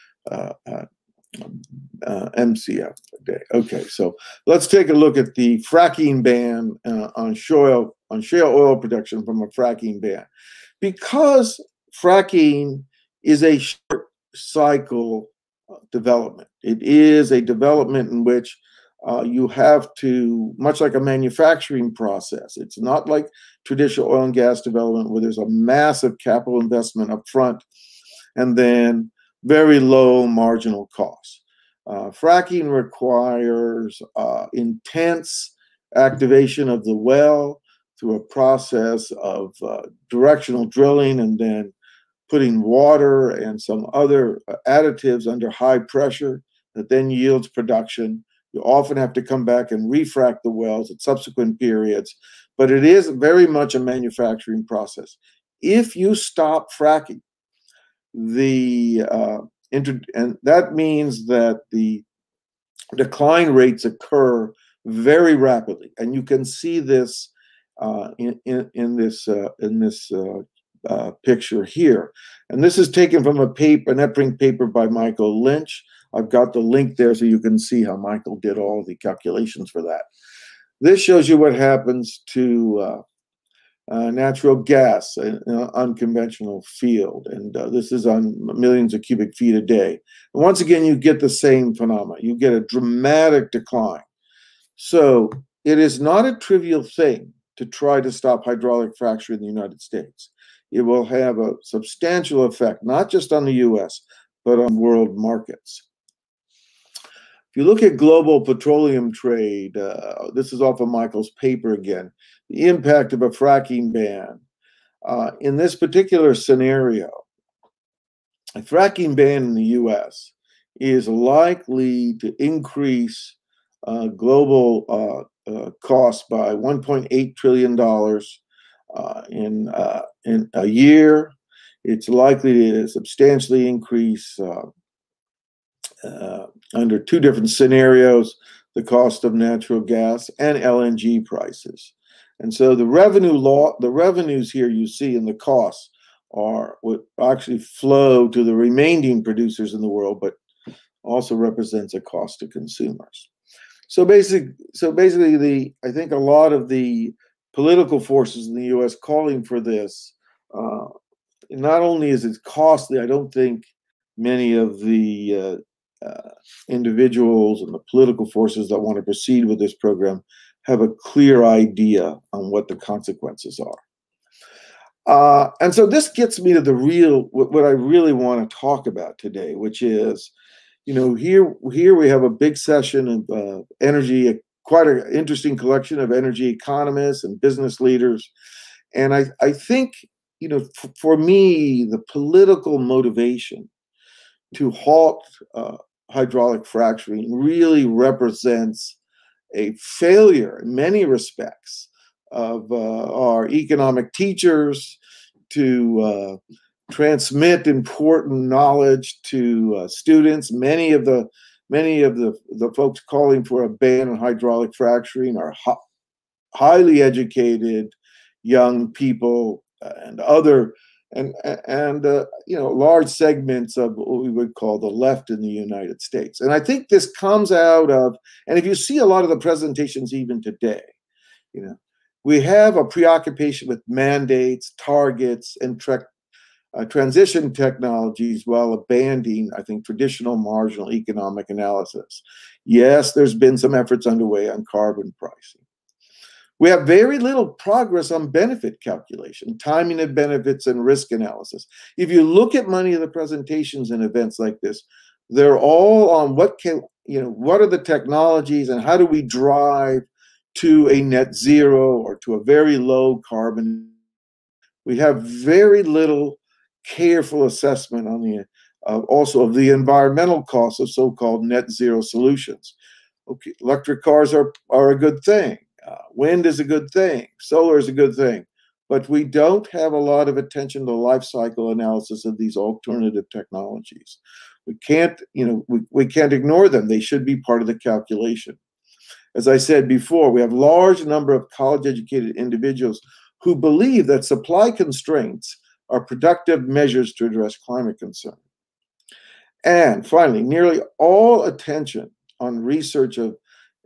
MCF day. Okay, so let's take a look at the fracking ban on shale oil production from a fracking ban. Because fracking is a short cycle development. It is a development in which you have to, much like a manufacturing process, it's not like traditional oil and gas development where there's a massive capital investment up front and then very low marginal costs. Fracking requires intense activation of the well through a process of directional drilling and then putting water and some other additives under high pressure that then yields production. You often have to come back and refrac the wells at subsequent periods, but it is very much a manufacturing process. If you stop fracking, and that means that the decline rates occur very rapidly, and you can see this in this picture here. And this is taken from an EPRINC paper by Michael Lynch. I've got the link there so you can see how Michael did all the calculations for that. This shows you what happens to natural gas in an unconventional field. And this is on millions of cubic feet a day. And once again, you get the same phenomena. You get a dramatic decline. So it is not a trivial thing to try to stop hydraulic fracture in the United States. It will have a substantial effect, not just on the US, but on world markets. If you look at global petroleum trade, this is off of Michael's paper again, the impact of a fracking ban. In this particular scenario, a fracking ban in the US is likely to increase global costs by $1.8 trillion in a year. It's likely to substantially increase under two different scenarios, the cost of natural gas and LNG prices. And so the revenues here you see in the costs are what actually flow to the remaining producers in the world, but also represents a cost to consumers. So basically, I think a lot of the political forces in the U.S. calling for this, not only is it costly, I don't think many of the individuals and the political forces that want to proceed with this program have a clear idea on what the consequences are. And so this gets me to what I really want to talk about today, which is, here we have a big session of energy, quite an interesting collection of energy economists and business leaders. And I think, for me, the political motivation to halt hydraulic fracturing really represents a failure in many respects of our economic teachers to transmit important knowledge to students. Many of the folks calling for a ban on hydraulic fracturing are highly educated young people and large segments of what we would call the left in the United States. And I think this comes out of, and if you see a lot of the presentations even today, we have a preoccupation with mandates, targets, and transition technologies while abandoning, I think, traditional marginal economic analysis. Yes, there's been some efforts underway on carbon pricing. We have very little progress on benefit calculation, timing of benefits, and risk analysis. If you look at many of the presentations in events like this, they're all on what are the technologies and how do we drive to a net zero or to a very low carbon. We have very little careful assessment on the also of the environmental costs of so-called net zero solutions. Okay, electric cars are a good thing. Wind is a good thing. Solar is a good thing. But we don't have a lot of attention to life cycle analysis of these alternative technologies. We can't ignore them. They should be part of the calculation. As I said before, we have a large number of college-educated individuals who believe that supply constraints are productive measures to address climate concern. And finally, nearly all attention on research of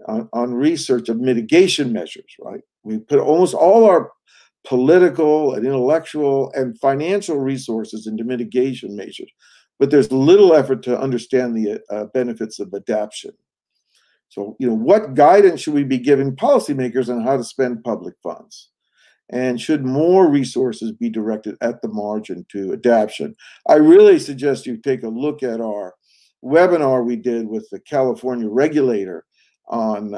mitigation measures, right? We put almost all our political and intellectual and financial resources into mitigation measures, but there's little effort to understand the benefits of adaptation. So, what guidance should we be giving policymakers on how to spend public funds? And should more resources be directed at the margin to adaptation? I really suggest you take a look at our webinar we did with the California regulator on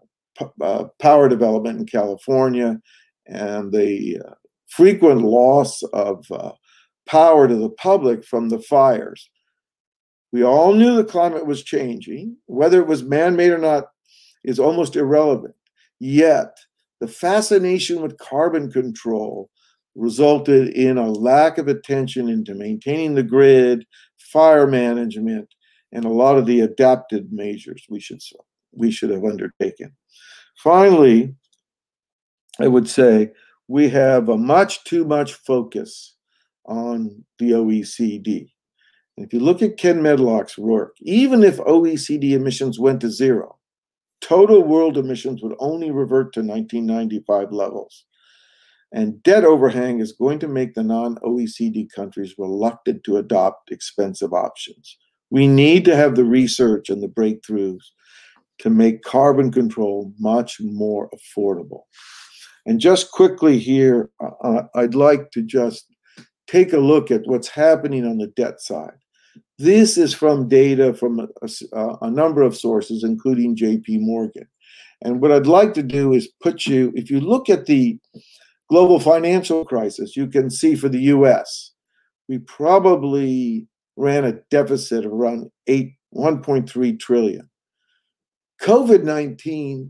power development in California and the frequent loss of power to the public from the fires. We all knew the climate was changing. Whether it was man-made or not is almost irrelevant. Yet, the fascination with carbon control resulted in a lack of attention into maintaining the grid, fire management, and a lot of the adapted measures we should have undertaken. Finally, I would say we have a much too much focus on the OECD. And if you look at Ken Medlock's work, even if OECD emissions went to zero, total world emissions would only revert to 1995 levels. And debt overhang is going to make the non-OECD countries reluctant to adopt expensive options. We need to have the research and the breakthroughs to make carbon control much more affordable. And just quickly here, I'd like to just take a look at what's happening on the debt side. This is from data from a number of sources, including JP Morgan. And what I'd like to do is if you look at the global financial crisis, you can see for the US, we probably ran a deficit of around 1.3 trillion. COVID-19,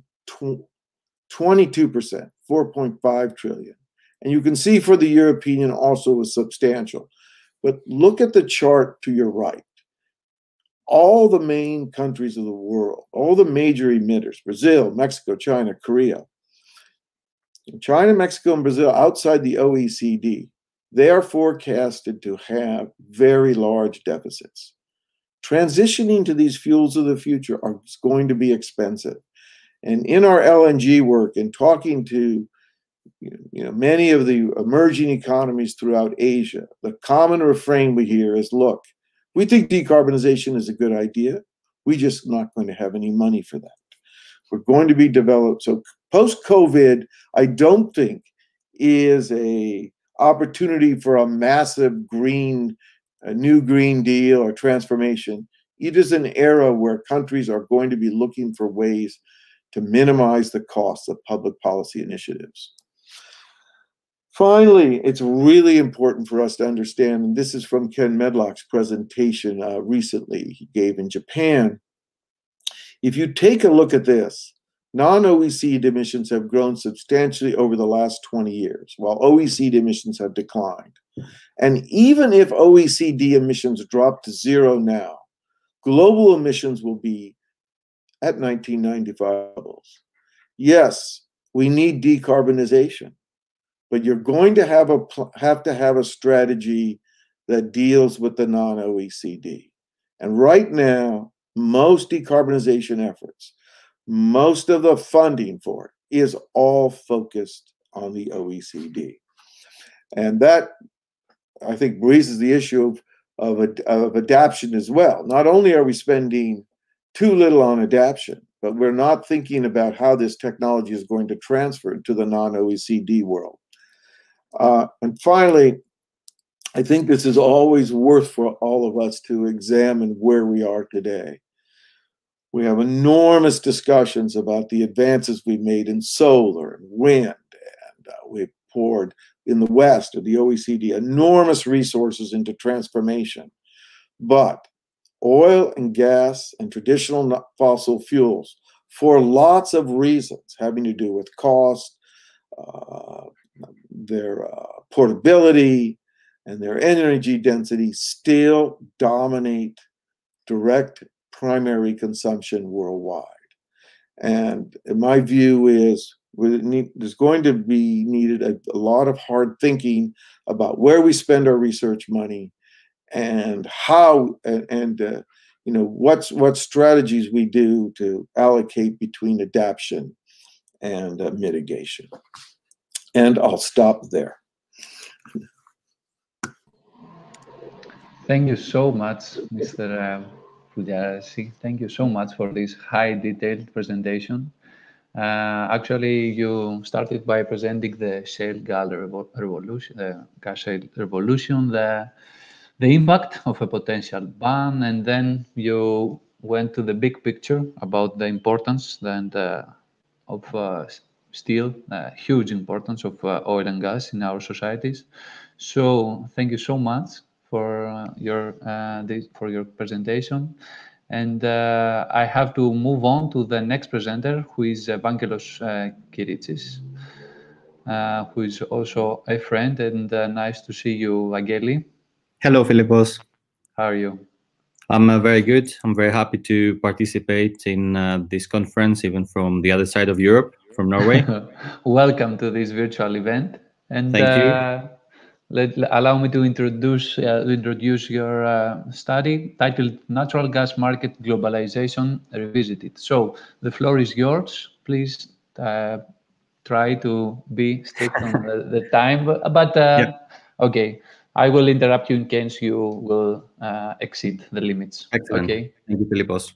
22%, 4.5 trillion. And you can see for the European also was substantial. But look at the chart to your right. All the main countries of the world, all the major emitters, Brazil, Mexico, China, Korea. China, Mexico, and Brazil outside the OECD, they are forecasted to have very large deficits. transitioning to these fuels of the future is going to be expensive. And in our LNG work and talking to many of the emerging economies throughout Asia, the common refrain we hear is, look, we think decarbonization is a good idea. We're just not going to have any money for that. We're going to be developed. So post-COVID, I don't think is a opportunity for a massive new Green Deal or transformation. It is an era where countries are going to be looking for ways to minimize the costs of public policy initiatives. Finally, it's really important for us to understand, and this is from Ken Medlock's presentation recently he gave in Japan. If you take a look at this, non-OECD emissions have grown substantially over the last 20 years, while OECD emissions have declined. And even if OECD emissions drop to zero now, global emissions will be at 1995 levels. Yes, we need decarbonization, but you're going to have to have a strategy that deals with the non-OECD. And right now, most decarbonization efforts, most of the funding for it is all focused on the OECD. And that, I think, raises the issue of adaptation as well. Not only are we spending too little on adaptation, but we're not thinking about how this technology is going to transfer to the non-OECD world. And finally, I think this is always worth for all of us to examine where we are today. We have enormous discussions about the advances we've made in solar and wind, and we've poured in the West or the OECD enormous resources into transformation. But oil and gas and traditional fossil fuels, for lots of reasons having to do with cost, their portability, and their energy density, still dominate direct primary consumption worldwide. And my view is there's going to be needed a lot of hard thinking about where we spend our research money and how what strategies we do to allocate between adaptation and mitigation. And I'll stop there. Thank you so much, Mr. Pugliaresi. Thank you so much for this high detailed presentation. Actually, you started by presenting the shale gas revolution, the impact of a potential ban, and then you went to the big picture about the importance of still huge importance of oil and gas in our societies. So thank you so much for your presentation. And I have to move on to the next presenter, who is Evangelos Kiritsis, who is also a friend, and nice to see you, Vangeli. Hello, Philippos. How are you? I'm very good. I'm very happy to participate in this conference, even from the other side of Europe, from Norway. Welcome to this virtual event. And thank you. Allow me to introduce your study titled Natural Gas Market Globalization Revisited. So the floor is yours. Please try to be strict on the time. But yeah. Okay, I will interrupt you in case you will exceed the limits. Excellent. Okay. Thank you, Philippos.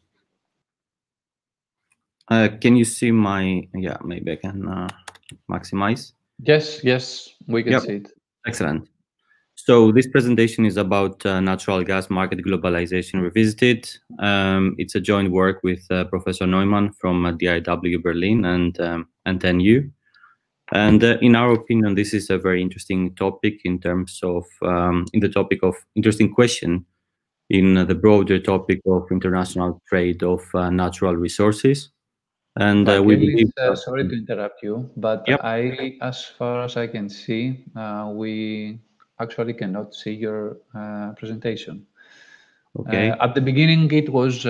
Can you see my, yeah, maybe I can maximize. Yes, we can see it. Excellent. So this presentation is about natural gas market globalization revisited. It's a joint work with Professor Neumann from DIW Berlin and NTNU. And in our opinion, this is a very interesting topic in terms of, interesting question in the broader topic of international trade of natural resources. And we believe, sorry to interrupt you, but yep. as far as I can see, we actually cannot see your presentation. Okay. At the beginning, it was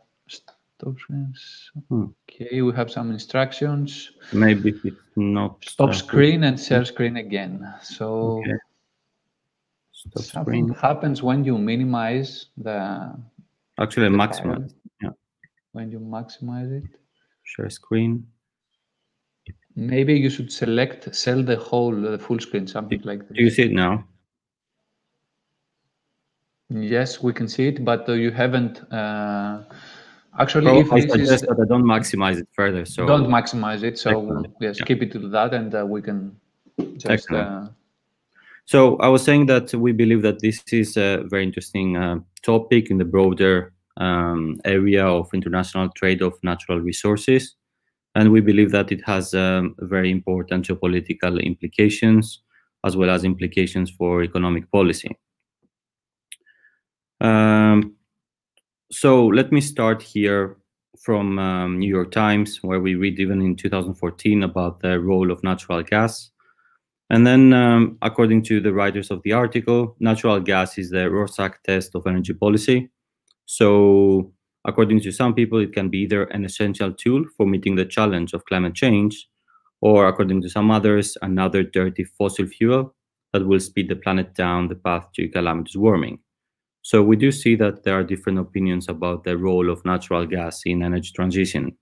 okay. We have some instructions. Maybe it's not stop screen and share screen again. So okay. Something happens when you minimize the Actually, maximize. Yeah. When you maximize it, share screen. Maybe you should select sell the full screen, something like this. Do you see it now? Yes, we can see it, but you haven't. Actually, Well, if I this suggest is, that I don't maximize it further. So don't maximize it. So excellent. yes, Yeah. keep it to that, and we can just. Excellent. So I was saying that we believe that this is a very interesting topic in the broader area of international trade of natural resources. And we believe that it has very important geopolitical implications, as well as implications for economic policy. So let me start here from New York Times, where we read even in 2014 about the role of natural gas. And then, according to the writers of the article, natural gas is the Rorschach test of energy policy. So according to some people, it can be either an essential tool for meeting the challenge of climate change, or according to some others, another dirty fossil fuel that will speed the planet down the path to calamitous warming. So we do see that there are different opinions about the role of natural gas in energy transition.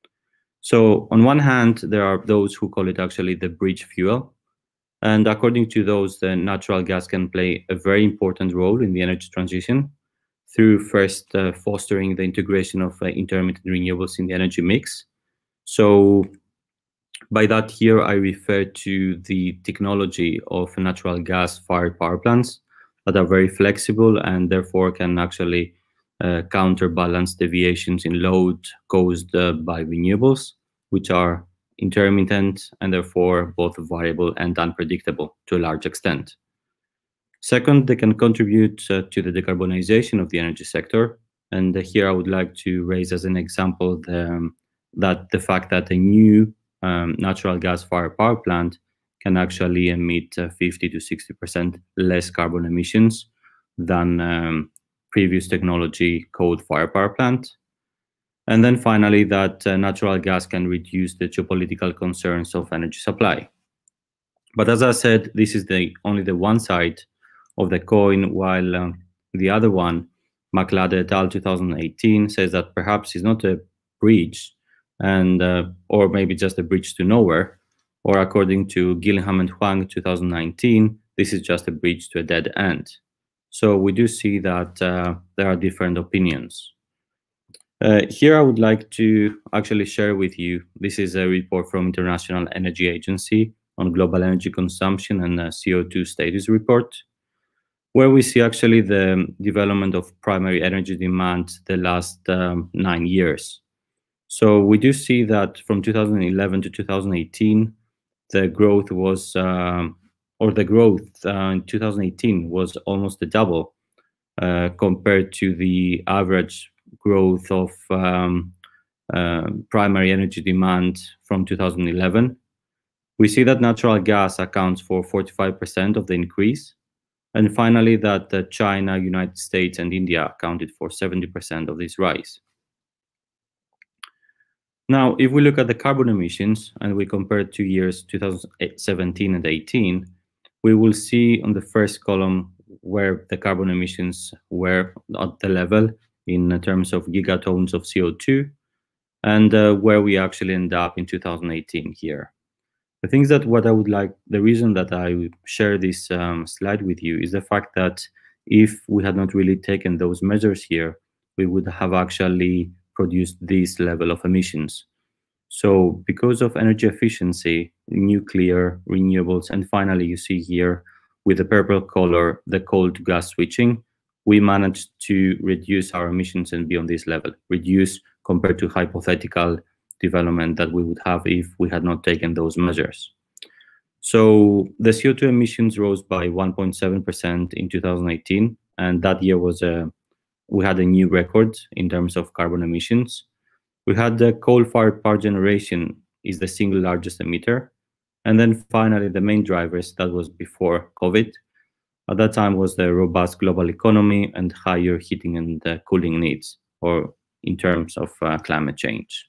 So on one hand, there are those who call it actually the bridge fuel. And according to those, the natural gas can play a very important role in the energy transition through first fostering the integration of intermittent renewables in the energy mix. So by that here, I refer to the technology of natural gas-fired power plants that are very flexible and therefore can actually counterbalance deviations in load caused by renewables, which are intermittent and therefore both variable and unpredictable to a large extent. Second, they can contribute to the decarbonization of the energy sector. And here I would like to raise as an example the fact that a new natural gas-fired power plant can actually emit 50 to 60% less carbon emissions than previous technology coal-fired power plant. And then finally, that natural gas can reduce the geopolitical concerns of energy supply. But as I said, this is only the one side of the coin, while the other one, McLade et al. 2018, says that perhaps it's not a bridge, and or maybe just a bridge to nowhere, or according to Gillingham and Huang 2019, this is just a bridge to a dead end. So we do see that there are different opinions. Here I would like to actually share with you, this is a report from International Energy Agency on global energy consumption and CO2 status report, where we see actually the development of primary energy demand the last 9 years. So we do see that from 2011 to 2018, the growth was, the growth in 2018 was almost the double compared to the average growth of primary energy demand from 2011. We see that natural gas accounts for 45% of the increase. And finally, that China, United States, and India accounted for 70% of this rise. Now, if we look at the carbon emissions and we compare 2 years, 2017 and 18, we will see on the first column where the carbon emissions were at the level in terms of gigatons of CO2, and where we actually end up in 2018 here. The things that the reason that I share this slide with you is the fact that if we had not really taken those measures here, we would have actually produced this level of emissions. So because of energy efficiency, nuclear, renewables, and finally you see here with the purple color, the coal to gas switching, we managed to reduce our emissions and be on this level, reduce compared to hypothetical development that we would have if we had not taken those measures. So the CO2 emissions rose by 1.7% in 2018, and that year was we had a new record in terms of carbon emissions. We had the coal-fired power generation is the single largest emitter, and then finally the main drivers that was before COVID. At that time was the robust global economy and higher heating and cooling needs, or in terms of climate change.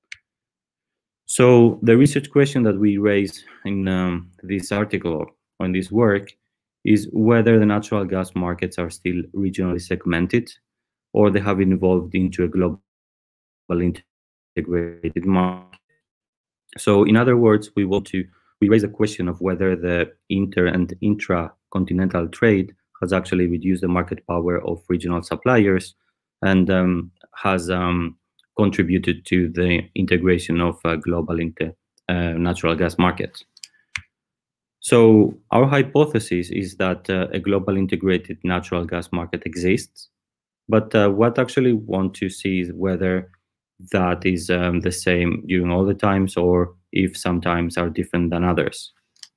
So the research question that we raise in this article or in this work is whether the natural gas markets are still regionally segmented or they have evolved into a global integrated market. So in other words, we raise the question of whether the inter and intra-continental trade has actually reduced the market power of regional suppliers and has contributed to the integration of global natural gas markets. So our hypothesis is that a global integrated natural gas market exists, but what actually we want to see is whether that is the same during all the times, or if some times are different than others.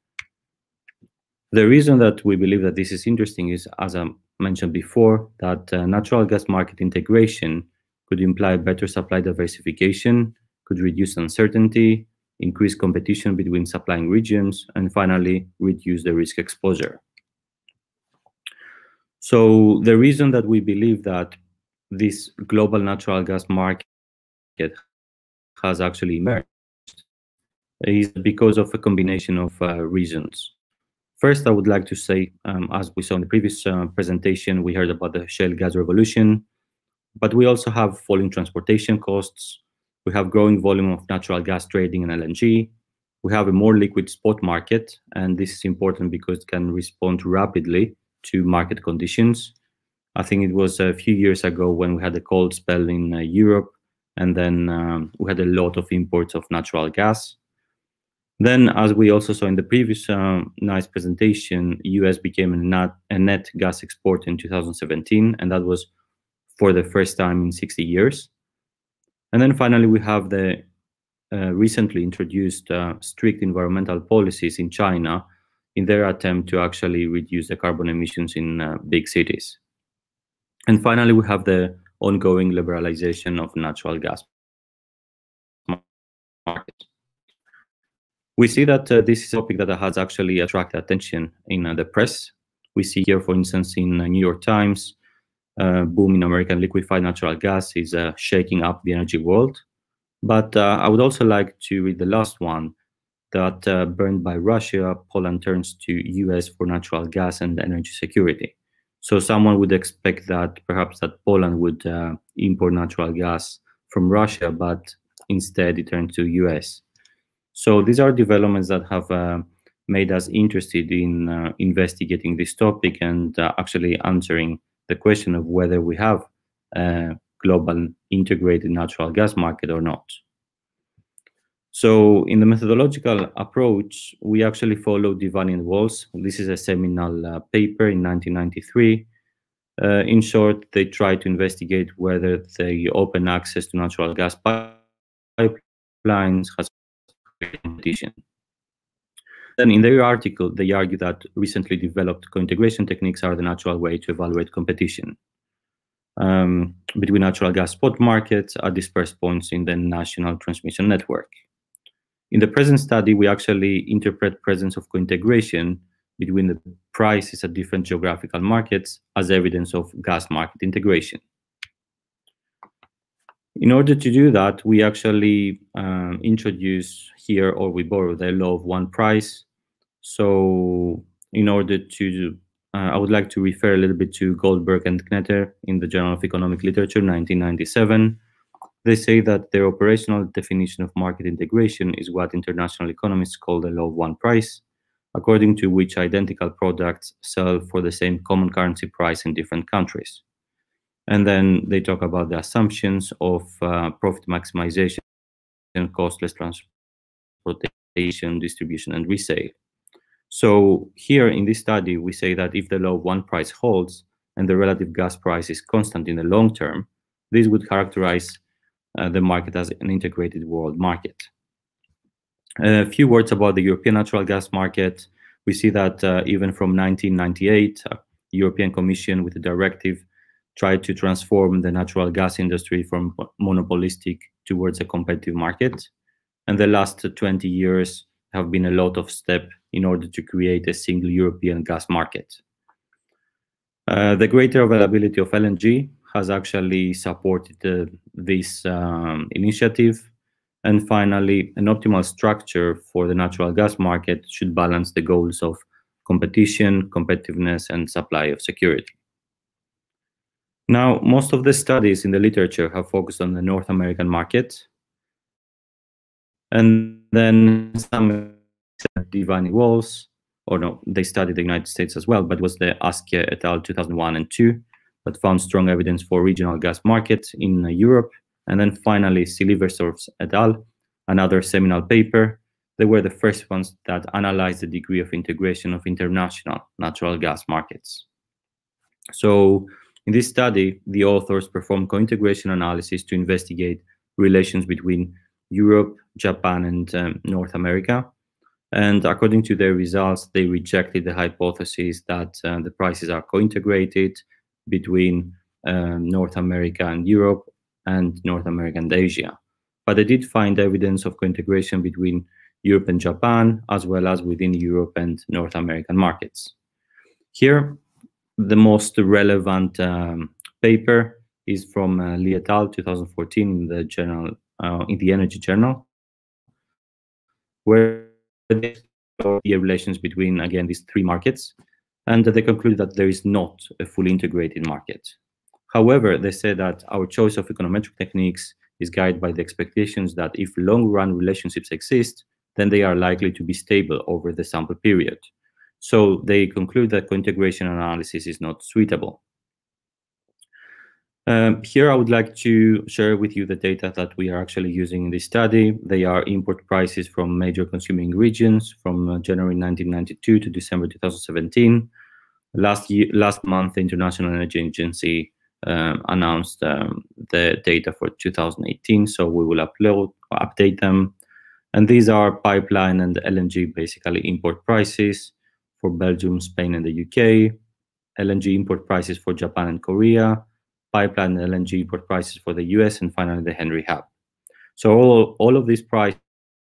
The reason that we believe that this is interesting is, as I mentioned before, that natural gas market integration could imply better supply diversification, could reduce uncertainty, increase competition between supplying regions, and finally, reduce the risk exposure. So the reason that we believe that this global natural gas market has actually emerged is because of a combination of reasons. First, I would like to say, as we saw in the previous presentation, we heard about the shale gas revolution, but we also have falling transportation costs. We have growing volume of natural gas trading and LNG. We have a more liquid spot market, and this is important because it can respond rapidly to market conditions. I think it was a few years ago when we had a cold spell in Europe, and then we had a lot of imports of natural gas. Then, as we also saw in the previous nice presentation, US became a net gas exporter in 2017, and that was for the first time in 60 years. And then finally, we have the recently introduced strict environmental policies in China in their attempt to actually reduce the carbon emissions in big cities. And finally, we have the ongoing liberalization of natural gas market. We see that this is a topic that has actually attracted attention in the press. We see here, for instance, in New York Times, boom in American liquefied natural gas is shaking up the energy world. But I would also like to read the last one, that burned by Russia, Poland turns to US for natural gas and energy security. So someone would expect that perhaps that Poland would import natural gas from Russia, but instead it turned to US. So these are developments that have made us interested in investigating this topic and actually answering the question of whether we have a global integrated natural gas market or not. So in the methodological approach, we actually follow Devani and Walls. This is a seminal paper in 1993. In short, they try to investigate whether the open access to natural gas pipelines has competition. Then in their article, they argue that recently developed co-integration techniques are the natural way to evaluate competition between natural gas spot markets at dispersed points in the national transmission network. In the present study, we actually interpret presence of co-integration between the prices at different geographical markets as evidence of gas market integration. In order to do that, we actually introduce here, or we borrow the law of one price. So in order to, I would like to refer a little bit to Goldberg and Knetter in the Journal of Economic Literature, 1997. They say that their operational definition of market integration is what international economists call the law of one price, according to which identical products sell for the same common currency price in different countries. And then they talk about the assumptions of profit maximization, costless transportation, distribution, and resale. So here in this study, we say that if the law of one price holds and the relative gas price is constant in the long term, this would characterize the market as an integrated world market. A few words about the European natural gas market. We see that even from 1998, the European Commission with a directive tried to transform the natural gas industry from monopolistic towards a competitive market. And the last 20 years have been a lot of steps in order to create a single European gas market. The greater availability of LNG has actually supported this initiative. And finally, an optimal structure for the natural gas market should balance the goals of competition, competitiveness, and supply of security. Now, most of the studies in the literature have focused on the North American market. And then some Divani Walls, or no, they studied the United States as well, but it was the Askia et al. 2001 and 2 that found strong evidence for regional gas markets in Europe. And then finally, Silversource et al., another seminal paper. They were the first ones that analyzed the degree of integration of international natural gas markets. So in this study, the authors performed co-integration analysis to investigate relations between Europe, Japan, and North America. And according to their results, they rejected the hypothesis that the prices are co-integrated between North America and Europe and North America and Asia. But they did find evidence of co-integration between Europe and Japan, as well as within Europe and North American markets. Here, the most relevant paper is from Li et al. 2014 in the journal, in the Energy Journal, where they explored the relations between, again, these three markets, and they concluded that there is not a fully integrated market. However, they said that our choice of econometric techniques is guided by the expectations that if long-run relationships exist, then they are likely to be stable over the sample period. So they conclude that co-integration analysis is not suitable. Here I would like to share with you the data that we are actually using in this study. They are import prices from major consuming regions from January 1992 to December 2017. Last month, the International Energy Agency announced the data for 2018, so we will update them. And these are pipeline and LNG, basically import prices for Belgium, Spain, and the UK, LNG import prices for Japan and Korea, pipeline and LNG import prices for the US, and finally the Henry Hub. So all of these prices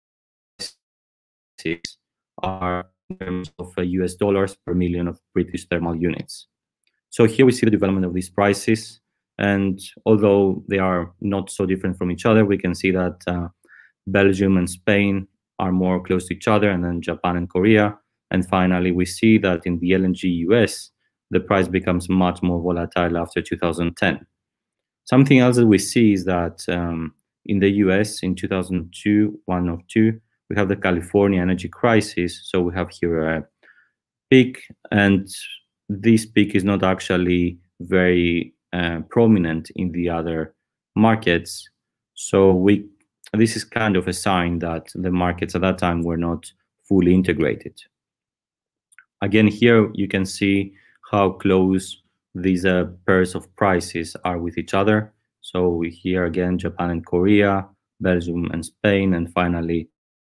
are in terms of US dollars per million of British thermal units. So here we see the development of these prices, and although they are not so different from each other, we can see that Belgium and Spain are more close to each other, and then Japan and Korea. And finally, we see that in the LNG US, the price becomes much more volatile after 2010. Something else that we see is that in the US in 2002, we have the California energy crisis. So we have here a peak, and this peak is not actually very prominent in the other markets. So this is kind of a sign that the markets at that time were not fully integrated. Again, here you can see how close these pairs of prices are with each other. So here again, Japan and Korea, Belgium and Spain, and finally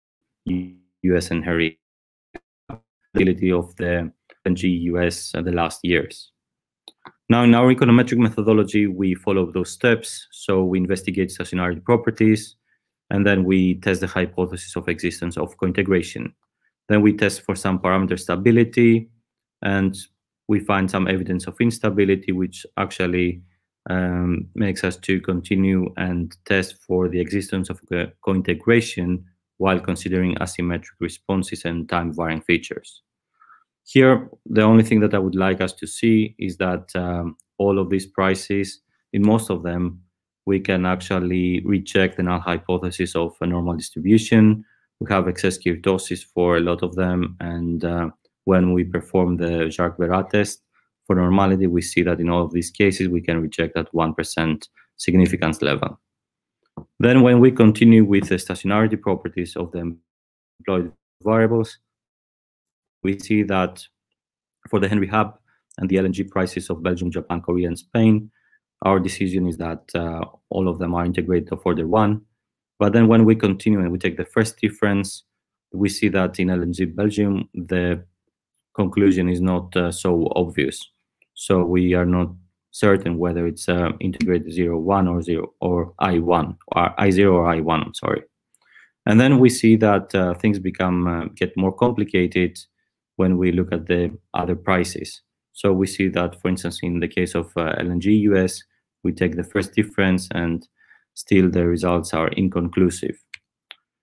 US and Henry Hub of the LNG US the last years. Now, in our econometric methodology, we follow those steps. So we investigate stationarity properties, and then we test the hypothesis of existence of co-integration. Then we test for some parameter stability, and we find some evidence of instability, which actually makes us to continue and test for the existence of co-integration while considering asymmetric responses and time-varying features. Here, the only thing that I would like us to see is that all of these prices, in most of them, we can actually reject the null hypothesis of a normal distribution. We have excess kurtosis for a lot of them, and when we perform the Jacques-Berat test for normality, we see that in all of these cases, we can reject at 1% significance level. Then when we continue with the stationarity properties of the employed variables, we see that for the Henry Hub and the LNG prices of Belgium, Japan, Korea, and Spain, our decision is that all of them are integrated of order 1. But then when we continue and we take the first difference, we see that in LNG Belgium, the conclusion is not so obvious. So we are not certain whether it's integrated 0, 1 or 0 or I1 or I0 or I1, I'm sorry. And then we see that things get more complicated when we look at the other prices. So we see that, for instance, in the case of LNG US, we take the first difference and still the results are inconclusive.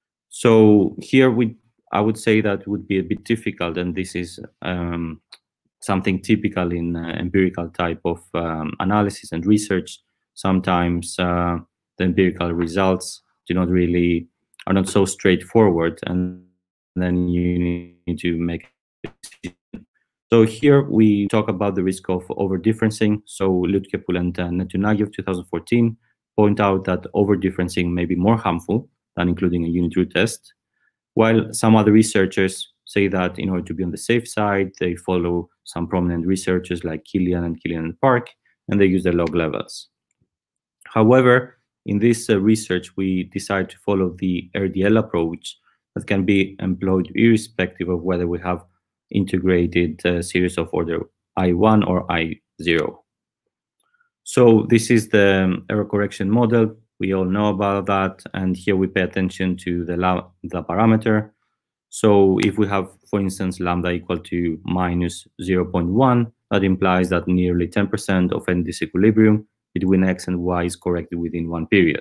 So here I would say that would be a bit difficult, and this is something typical in empirical type of analysis and research. Sometimes the empirical results are not so straightforward, and then you need to make a decision. So here we talk about the risk of over-differencing. So Lütkepool and Netunagi of 2014 point out that over-differencing may be more harmful than including a unit root test, while some other researchers say that in order to be on the safe side, they follow some prominent researchers like Killian and Park, and they use the log levels. However, in this research, we decide to follow the RDL approach that can be employed irrespective of whether we have integrated series of order I1 or I0. So this is the error correction model. We all know about that, and here we pay attention to the parameter. So if we have, for instance, lambda equal to minus 0.1, that implies that nearly 10% of any disequilibrium between x and y is corrected within one period.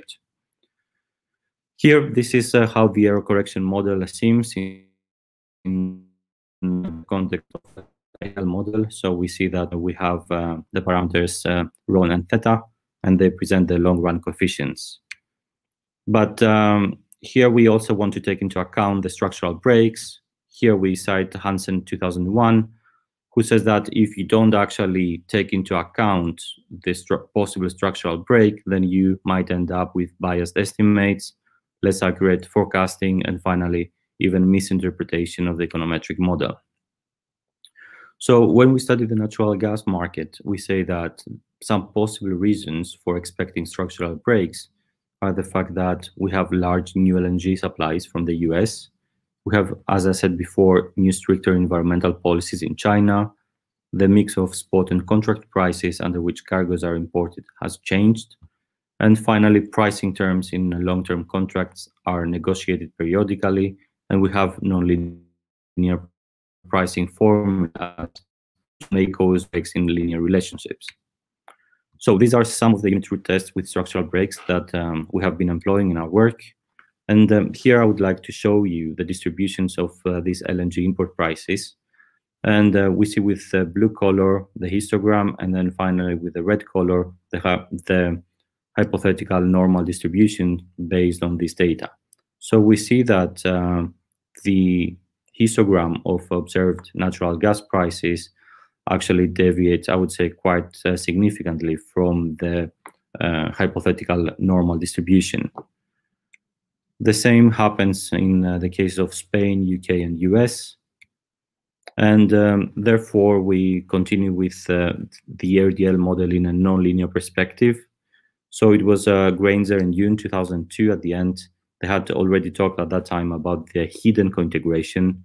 Here, this is how the error correction model seems in the context of the RDL model. So we see that we have the parameters rho and theta, and they present the long-run coefficients. But here we also want to take into account the structural breaks. Here we cite Hansen 2001, who says that if you don't actually take into account the possible structural break, then you might end up with biased estimates, less accurate forecasting, and finally, even misinterpretation of the econometric model. So when we study the natural gas market, we say that some possible reasons for expecting structural breaks are the fact that we have large new LNG supplies from the US. We have, as I said before, new stricter environmental policies in China. The mix of spot and contract prices under which cargoes are imported has changed. And finally, pricing terms in long-term contracts are negotiated periodically, and we have non-linear pricing formulas that may cause breaks in linear relationships. So these are some of the unit root tests with structural breaks that we have been employing in our work. And here I would like to show you the distributions of these LNG import prices. And we see with the blue color, the histogram, and then finally with the red color, the hypothetical normal distribution based on this data. So we see that the histogram of observed natural gas prices actually deviates, I would say, quite significantly from the hypothetical normal distribution. The same happens in the case of Spain, UK, and US. And therefore, we continue with the RDL model in a nonlinear perspective. So it was Grainzer and Yoon 2002 at the end. They had already talked at that time about the hidden cointegration.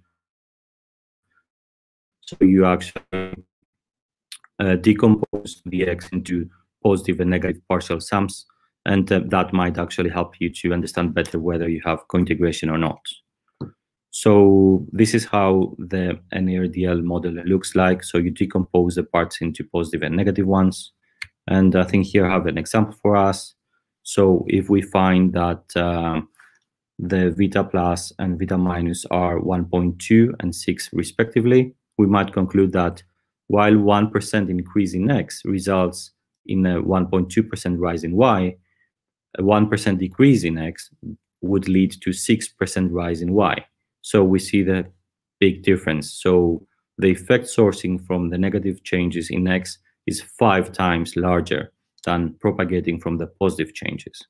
So you actually decompose the X into positive and negative partial sums, and that might actually help you to understand better whether you have cointegration or not. So this is how the NARDL model looks like. So you decompose the parts into positive and negative ones. And I think here I have an example for us. So if we find that the Vita plus and Vita minus are 1.2 and 6 respectively, we might conclude that while 1% increase in X results in a 1.2% rise in Y, a 1% decrease in X would lead to 6% rise in Y. So we see the big difference. So the effect sourcing from the negative changes in X is 5 times larger than propagating from the positive changes.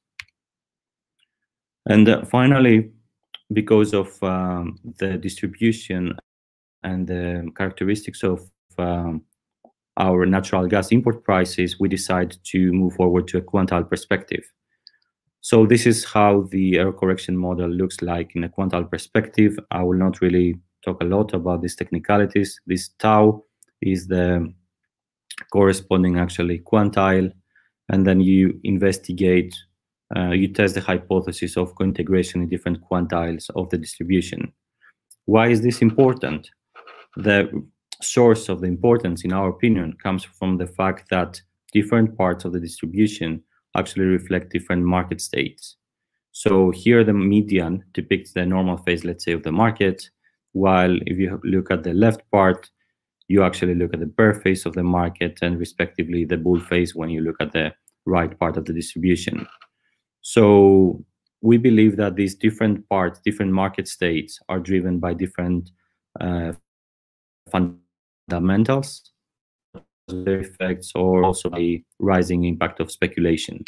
And finally, because of the distribution and the characteristics of our natural gas import prices, we decide to move forward to a quantile perspective. So this is how the error correction model looks like in a quantile perspective. I will not really talk a lot about these technicalities. This tau is the corresponding actually quantile, and then you investigate, you test the hypothesis of cointegration in different quantiles of the distribution. Why is this important? The source of the importance, in our opinion, comes from the fact that different parts of the distribution actually reflect different market states. So here the median depicts the normal phase, let's say, of the market, while if you look at the left part, you actually look at the bear phase of the market, and respectively the bull phase when you look at the right part of the distribution. So we believe that these different parts, different market states, are driven by different fundamentals, their effects, or also the rising impact of speculation.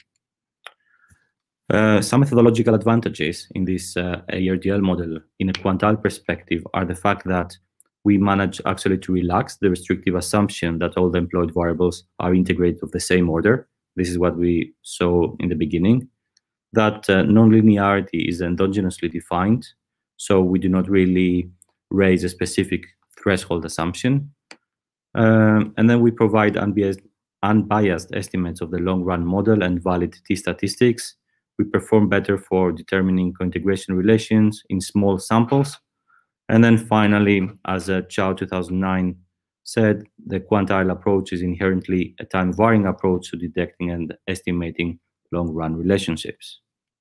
Some methodological advantages in this ARDL model in a quantile perspective are the fact that we manage actually to relax the restrictive assumption that all the employed variables are integrated of the same order. This is what we saw in the beginning. That nonlinearity is endogenously defined, so we do not really raise a specific threshold assumption. And then we provide unbiased estimates of the long-run model and valid t-statistics. We perform better for determining co-integration relations in small samples. And then finally, as Chow 2009 said, the quantile approach is inherently a time-varying approach to detecting and estimating long-run relationships.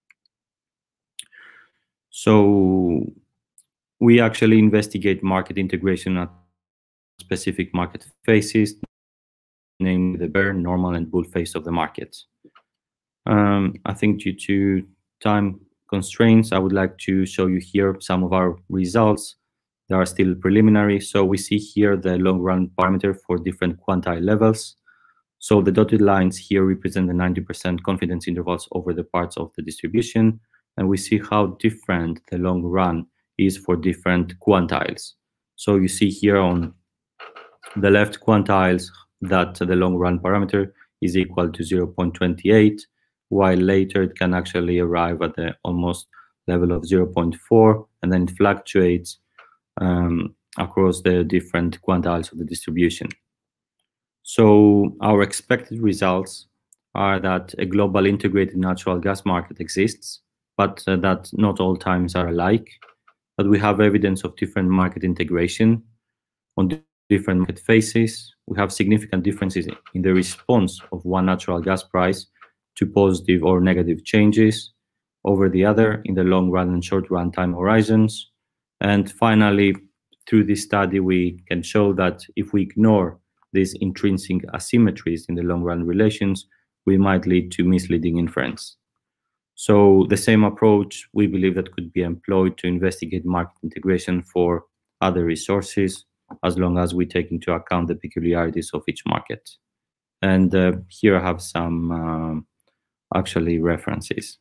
So we actually investigate market integration at specific market phases, namely the bear, normal, and bull phase of the market. I think due to time constraints, I would like to show you here some of our results. They are still preliminary. So we see here the long-run parameter for different quantile levels. So the dotted lines here represent the 90% confidence intervals over the parts of the distribution. And we see how different the long run is for different quantiles. So you see here on the left quantiles that the long run parameter is equal to 0.28, while later it can actually arrive at the almost level of 0.4, and then it fluctuates across the different quantiles of the distribution. So our expected results are that a global integrated natural gas market exists, but that not all times are alike, that we have evidence of different market integration on different market phases. We have significant differences in the response of one natural gas price to positive or negative changes over the other in the long run and short run time horizons. And finally, through this study, we can show that if we ignore these intrinsic asymmetries in the long run relations, we might lead to misleading inference. So the same approach we believe that could be employed to investigate market integration for other resources, as long as we take into account the peculiarities of each market. And here I have some actually references.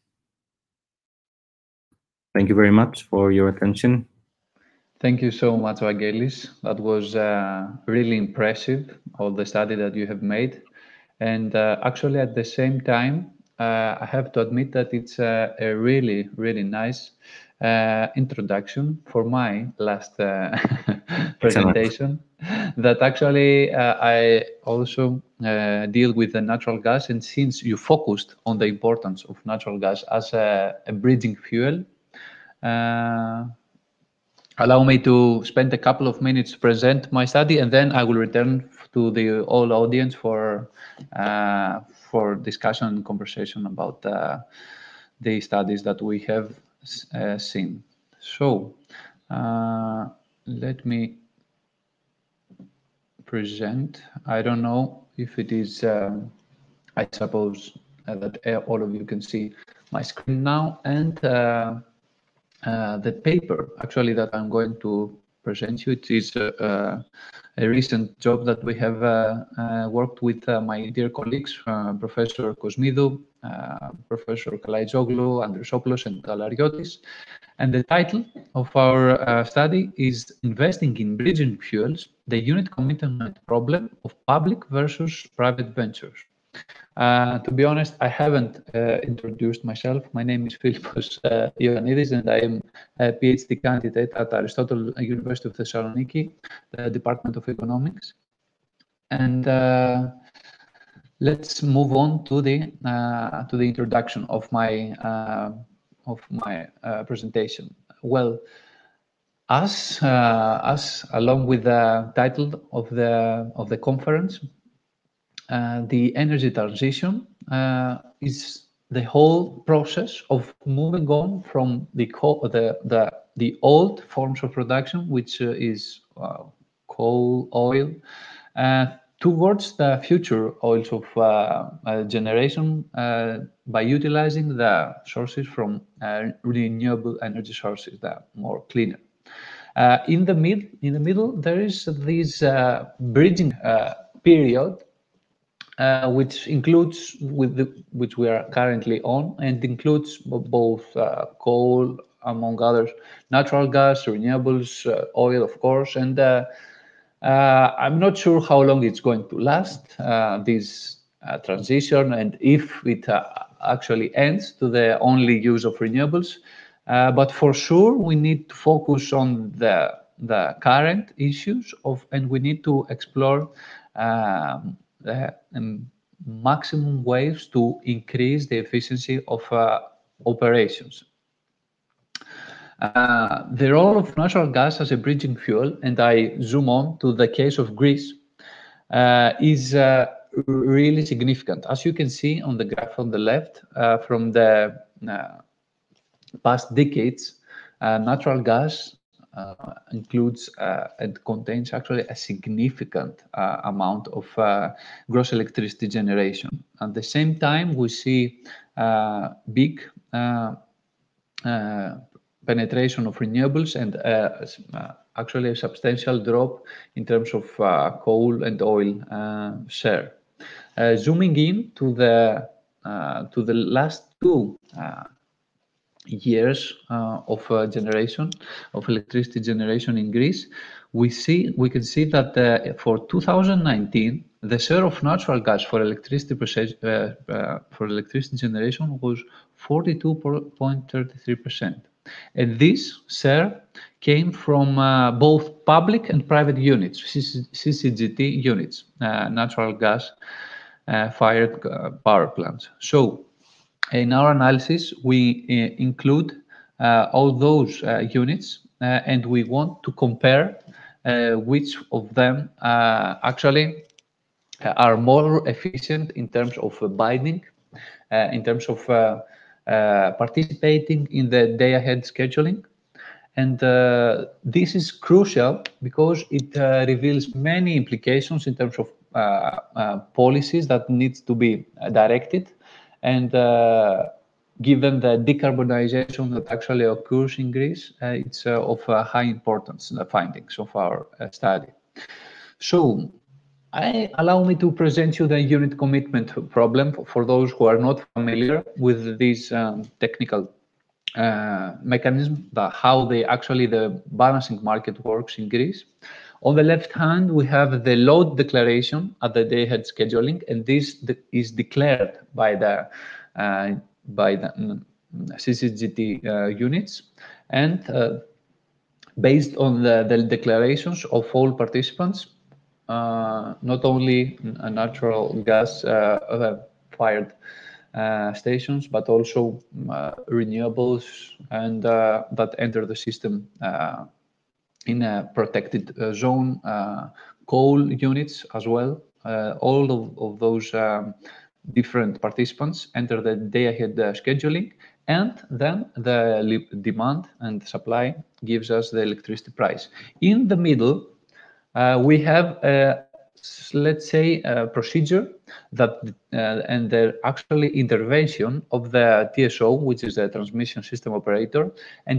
Thank you very much for your attention. Thank you so much, Vangelis. That was really impressive, all the study that you have made. And actually, at the same time, I have to admit that it's a really, really nice introduction for my last presentation. That actually I also deal with the natural gas, and since you focused on the importance of natural gas as a bridging fuel, allow me to spend a couple of minutes to present my study, and then I will return to the whole audience for discussion and conversation about the studies that we have seen. So let me present. I don't know if it is, I suppose that all of you can see my screen now, and the paper actually that I'm going to present you, it is a recent job that we have worked with my dear colleagues, Professor Cosmidou, Professor Kalaizoglu, Andrusopoulos, and Galariotis. And the title of our study is Investing in Bridging Fuels, the Unit Commitment Problem of Public versus Private Ventures. To be honest, I haven't introduced myself. My name is Philippos Ioannidis, and I am a PhD candidate at Aristotle University of Thessaloniki, the Department of Economics. And let's move on to the introduction of my presentation. Well, as along with the title of the conference, the energy transition is the whole process of moving on from the old forms of production, which is coal, oil, towards the future oils of generation by utilizing the sources from renewable energy sources, that more cleaner. In the middle, there is this bridging period, which includes which we are currently on, and includes both coal, among others, natural gas, renewables, oil, of course, and I'm not sure how long it's going to last, this transition, and if it actually ends to the only use of renewables. But for sure, we need to focus on the current issues and we need to explore the maximum ways to increase the efficiency of operations. The role of natural gas as a bridging fuel, and I zoom on to the case of Greece, is really significant. As you can see on the graph on the left, from the past decades, natural gas includes and contains actually a significant amount of gross electricity generation. At the same time, we see big penetration of renewables and actually a substantial drop in terms of coal and oil share. Zooming in to the last 2 years of generation of electricity generation in Greece, we can see that for 2019 the share of natural gas for electricity generation was 42.33%, and this share came from both public and private units, CCGT units, natural gas fired power plants. So in our analysis, we include all those units, and we want to compare which of them actually are more efficient in terms of binding, in terms of participating in the day-ahead scheduling. And this is crucial because it reveals many implications in terms of policies that needs to be directed. And given the decarbonization that actually occurs in Greece, it's of high importance, the findings of our study. So allow me to present you the unit commitment problem for those who are not familiar with this technical mechanism, how the balancing market works in Greece. On the left hand, we have the load declaration at the day-ahead scheduling, and this is declared by the CCGT units, and based on the declarations of all participants, not only natural gas fired stations, but also renewables and that enter the system in a protected zone, coal units as well. All of those different participants enter the day-ahead scheduling, and then the demand and supply gives us the electricity price. In the middle, we have let's say a procedure that and the actually intervention of the TSO, which is the transmission system operator, and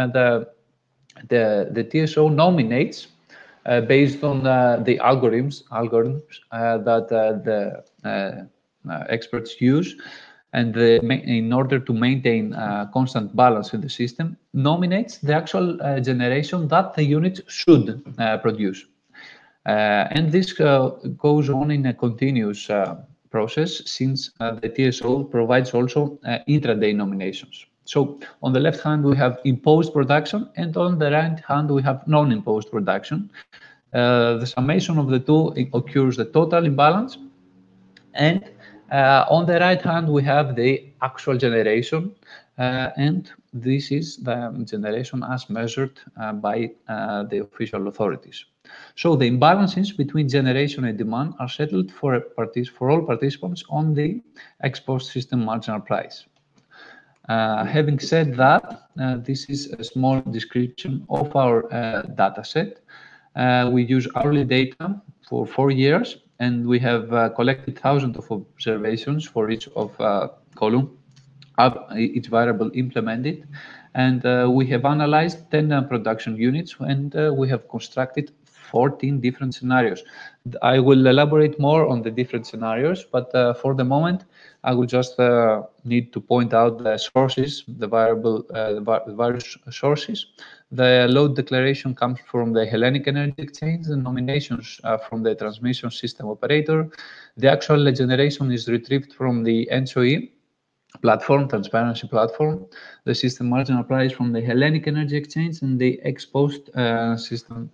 the TSO nominates based on the algorithms that the experts use, and in order to maintain constant balance in the system, nominates the actual generation that the unit should produce. And this goes on in a continuous process, since the TSO provides also intraday nominations. So on the left hand, we have imposed production, and on the right hand, we have non-imposed production. The summation of the two occurs the total imbalance, and on the right hand, we have the actual generation, and this is the generation as measured by the official authorities. So the imbalances between generation and demand are settled for all participants on the ex-post system marginal price. Having said that, this is a small description of our data set. We use hourly data for 4 years, and we have collected thousands of observations for each of column, each variable implemented, and we have analyzed 10 production units, and we have constructed 14 different scenarios. I will elaborate more on the different scenarios, but for the moment, I will just need to point out the sources, the various sources. The load declaration comes from the Hellenic Energy Exchange, the nominations from the transmission system operator. The actual generation is retrieved from the ENTSO-E platform, transparency platform, the system marginal price from the Hellenic Energy Exchange, and the ex-post system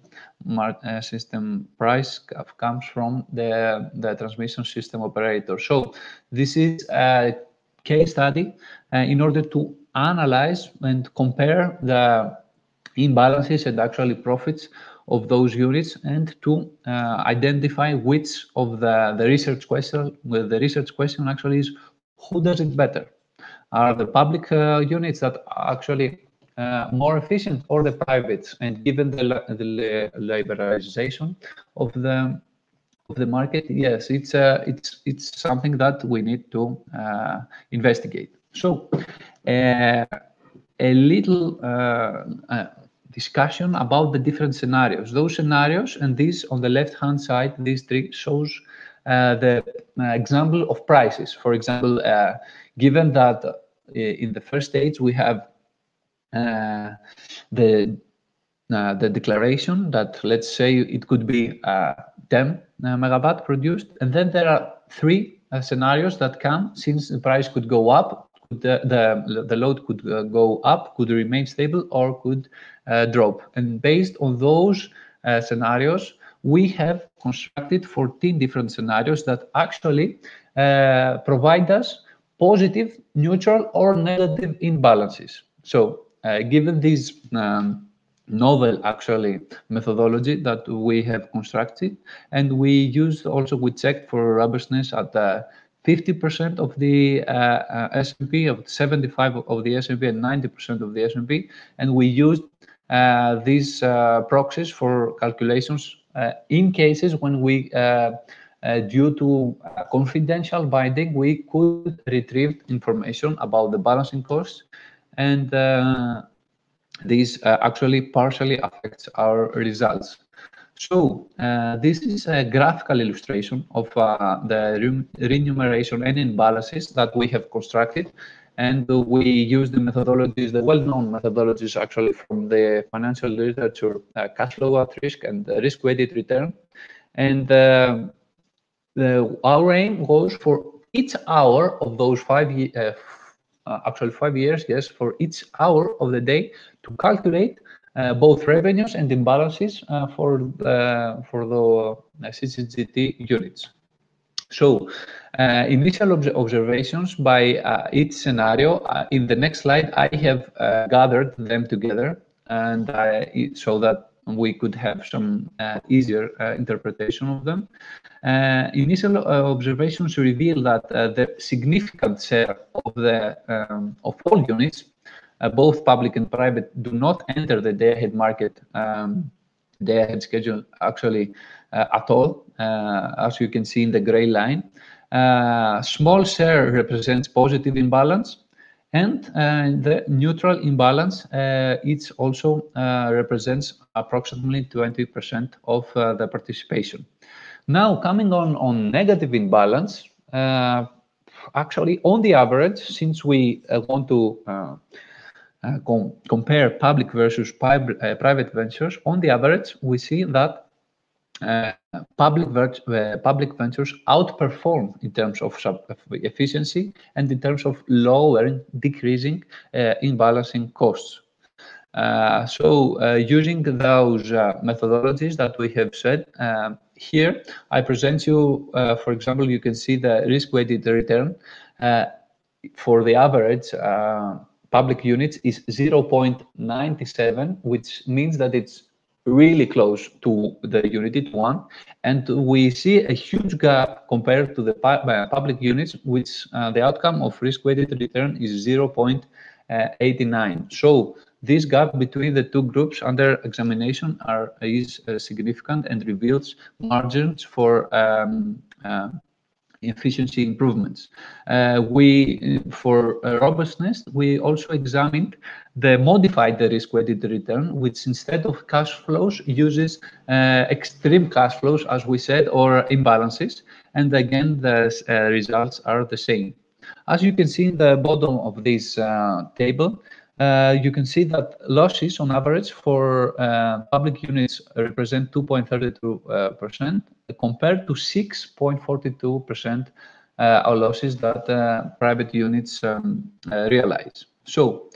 price comes from the transmission system operator. So this is a case study in order to analyze and compare the imbalances and actually profits of those units, and to identify which of the research question, actually is who does it better. Are the public units that are actually more efficient, or the privates? And given the liberalization of the market, yes, it's something that we need to investigate. So a little discussion about the different scenarios. Those scenarios, and this on the left-hand side, these three shows the example of prices. For example, given that in the first stage we have the declaration that, let's say, it could be 10 megawatt produced, and then there are 3 scenarios that come, since the price could go up, the load could go up, could remain stable, or could drop. And based on those scenarios, we have constructed 14 different scenarios that actually provide us positive, neutral, or negative imbalances. So given this novel actually methodology that we have constructed, and we checked for robustness at 50% of the S&P, of 75 of the S&P, and 90% of the S&P, and we used these proxies for calculations in cases when we, due to confidential binding, we could retrieve information about the balancing costs, and this actually partially affects our results. So this is a graphical illustration of the remuneration and imbalances that we have constructed, and we use the methodologies, the well-known methodologies actually from the financial literature, cash flow at risk and risk-weighted return. And our aim goes for each hour of those 5 years, actually 5 years, yes, for each hour of the day to calculate both revenues and imbalances for the CCGT units. So initial observations by each scenario. In the next slide, I have gathered them together, and so that we could have some easier interpretation of them. Initial observations reveal that the significant share of all units, both public and private, do not enter the day-ahead market, day-ahead schedule actually at all, as you can see in the gray line. Small share represents positive imbalance, and the neutral imbalance, it also represents approximately 20% of the participation. Now, coming on negative imbalance, actually, on the average, since we want to compare public versus private ventures, on the average, we see that public ventures outperform in terms of efficiency and in terms of decreasing imbalancing costs. So using those methodologies that we have said, here I present you, for example, you can see the risk-weighted return for the average public units is 0.97, which means that it's really close to the unit 1, and we see a huge gap compared to the public units, which the outcome of risk-weighted return is 0.89. So this gap between the two groups under examination is significant and reveals margins for efficiency improvements. For robustness, we also examined the modified risk-weighted return, which instead of cash flows uses extreme cash flows, as we said, or imbalances. And again, the results are the same. As you can see in the bottom of this table, you can see that losses on average for public units represent 2.32% compared to 6.42% losses that private units realize. So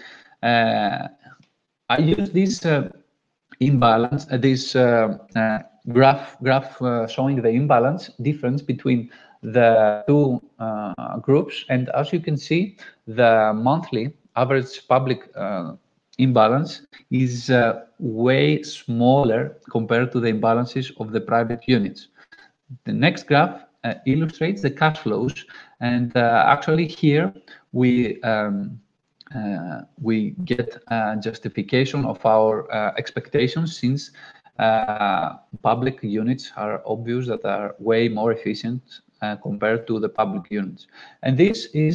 I use this imbalance, this graph showing the imbalance difference between the two groups, and as you can see, the monthly average public imbalance is way smaller compared to the imbalances of the private units. The next graph illustrates the cash flows, and actually here we get justification of our expectations, since public units are obvious that are way more efficient compared to the public units. And this is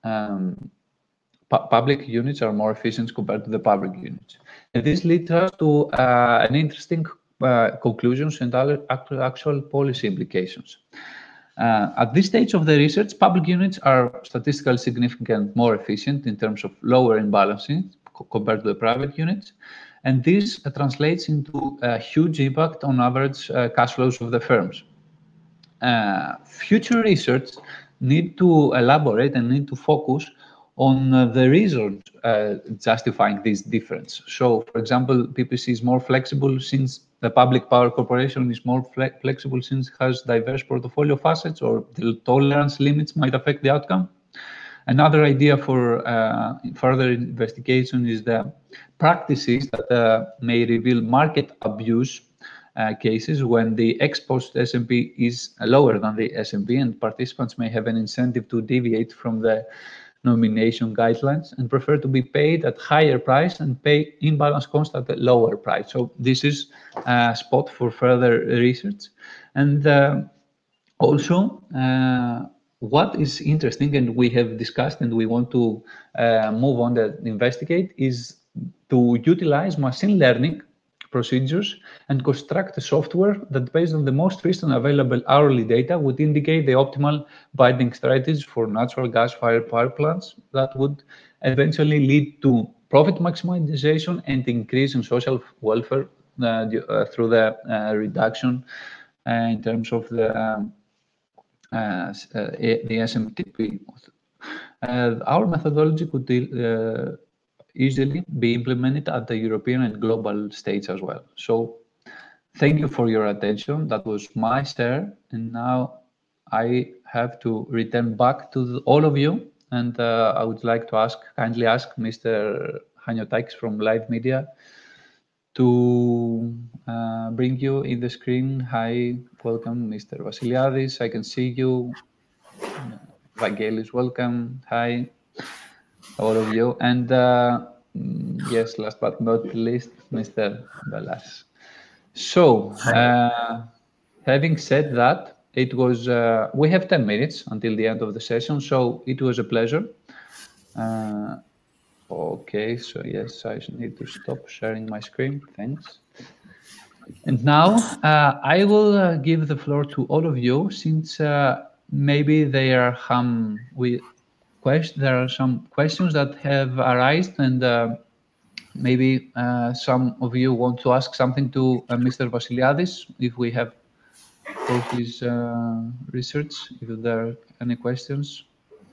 public units are more efficient compared to the public units. And this leads us to an interesting conclusions and actual policy implications. At this stage of the research, public units are statistically significantly more efficient in terms of lower imbalancing compared to the private units. And this translates into a huge impact on average cash flows of the firms. Future research need to elaborate and need to focus on the reasons justifying this difference. So, for example, PPC is more flexible since the Public Power Corporation is more flexible since it has diverse portfolio of assets, or the tolerance limits might affect the outcome. Another idea for further investigation is the practices that may reveal market abuse cases when the ex-post S&P is lower than the S&P, and participants may have an incentive to deviate from the nomination guidelines and prefer to be paid at higher price and pay imbalance cost at a lower price. So this is a spot for further research. And also, what is interesting, and we have discussed and we want to move on to investigate, is to utilize machine learning procedures and construct a software that, based on the most recent available hourly data, would indicate the optimal binding strategies for natural gas-fired power plants that would eventually lead to profit maximization and increase in social welfare through the reduction in terms of the SMTP. Our methodology could easily be implemented at the European and global stage as well. So thank you for your attention. That was my share, and now I have to return back to all of you, and I would like to kindly ask Mr. Haniotakis from Live Media to bring you in the screen. Hi, welcome, Mr. Vassiliadis. I can see you. Vangelis, welcome. Hi, all of you. And yes, last but not least, Mr. Bellas. So, having said that, it was, we have 10 minutes until the end of the session, so it was a pleasure. Okay, so yes, I need to stop sharing my screen. Thanks. And now I will give the floor to all of you, since maybe there are some questions that have arisen, and maybe some of you want to ask something to Mr. Vassiliadis, if we have for his research, if there are any questions.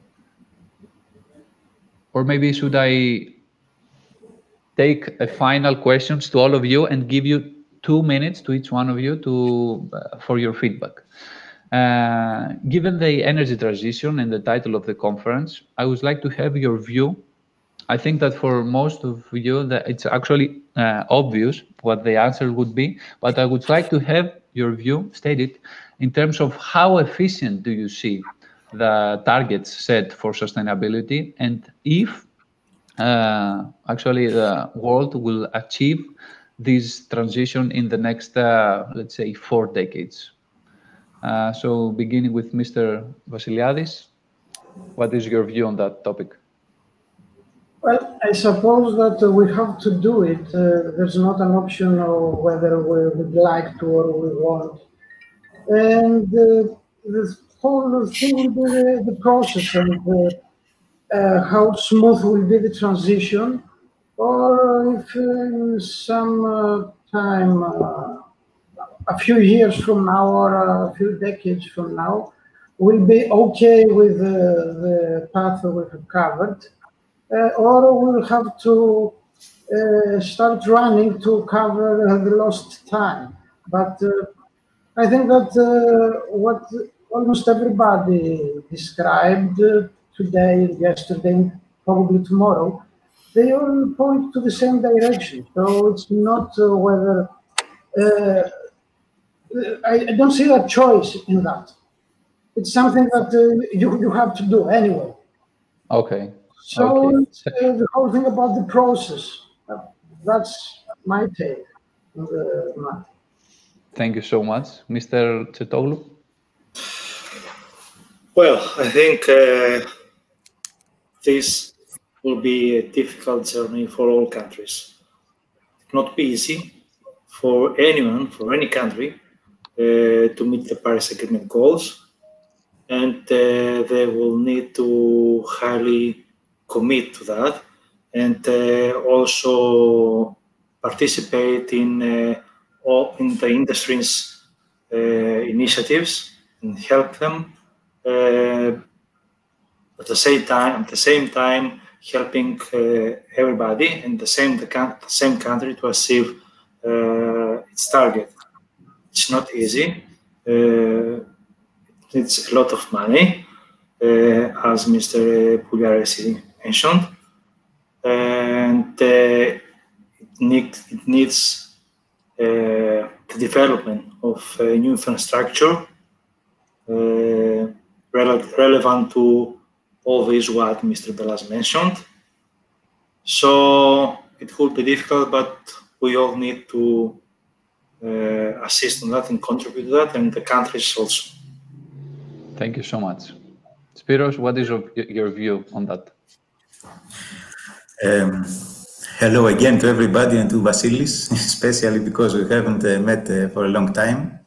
Or maybe should I take a final questions to all of you and give you 2 minutes to each one of you for your feedback. Given the energy transition and the title of the conference, I would like to have your view. I think that for most of you, that it's actually obvious what the answer would be, but I would like to have your view stated in terms of how efficient do you see the targets set for sustainability, and if actually the world will achieve this transition in the next, let's say, 4 decades. So beginning with Mr. Vassiliadis, what is your view on that topic? Well, I suppose that we have to do it. There's not an option of whether we would like to or we want. And the whole thing will be the process and how smooth will be the transition, or if in some time, a few years from now or a few decades from now, we'll be okay with the path we have covered. Or we'll have to start running to cover the lost time. But I think that what almost everybody described today, yesterday, probably tomorrow, they all point to the same direction. So it's not whether I don't see a choice in that. It's something that you have to do anyway. Okay. So Okay. the whole thing about the process, that's my take on the matter. Thank you so much. Mr. Tsetoglu? Well, I think this will be a difficult journey for all countries. It will not be easy for anyone, for any country, to meet the Paris Agreement goals, and they will need to highly commit to that, and also participate in the industry's initiatives and help them. At the same time, helping everybody in the same country to achieve its target. It's not easy. It's a lot of money, as Mr. Pugliaresi mentioned, and it needs the development of new infrastructure relevant to all this what Mr. Bellas mentioned. So it will be difficult, but we all need to assist in that and contribute to that, and the countries also. Thank you so much. Spiros, what is your view on that? Hello again to everybody and to Vasilis, especially because we haven't met for a long time.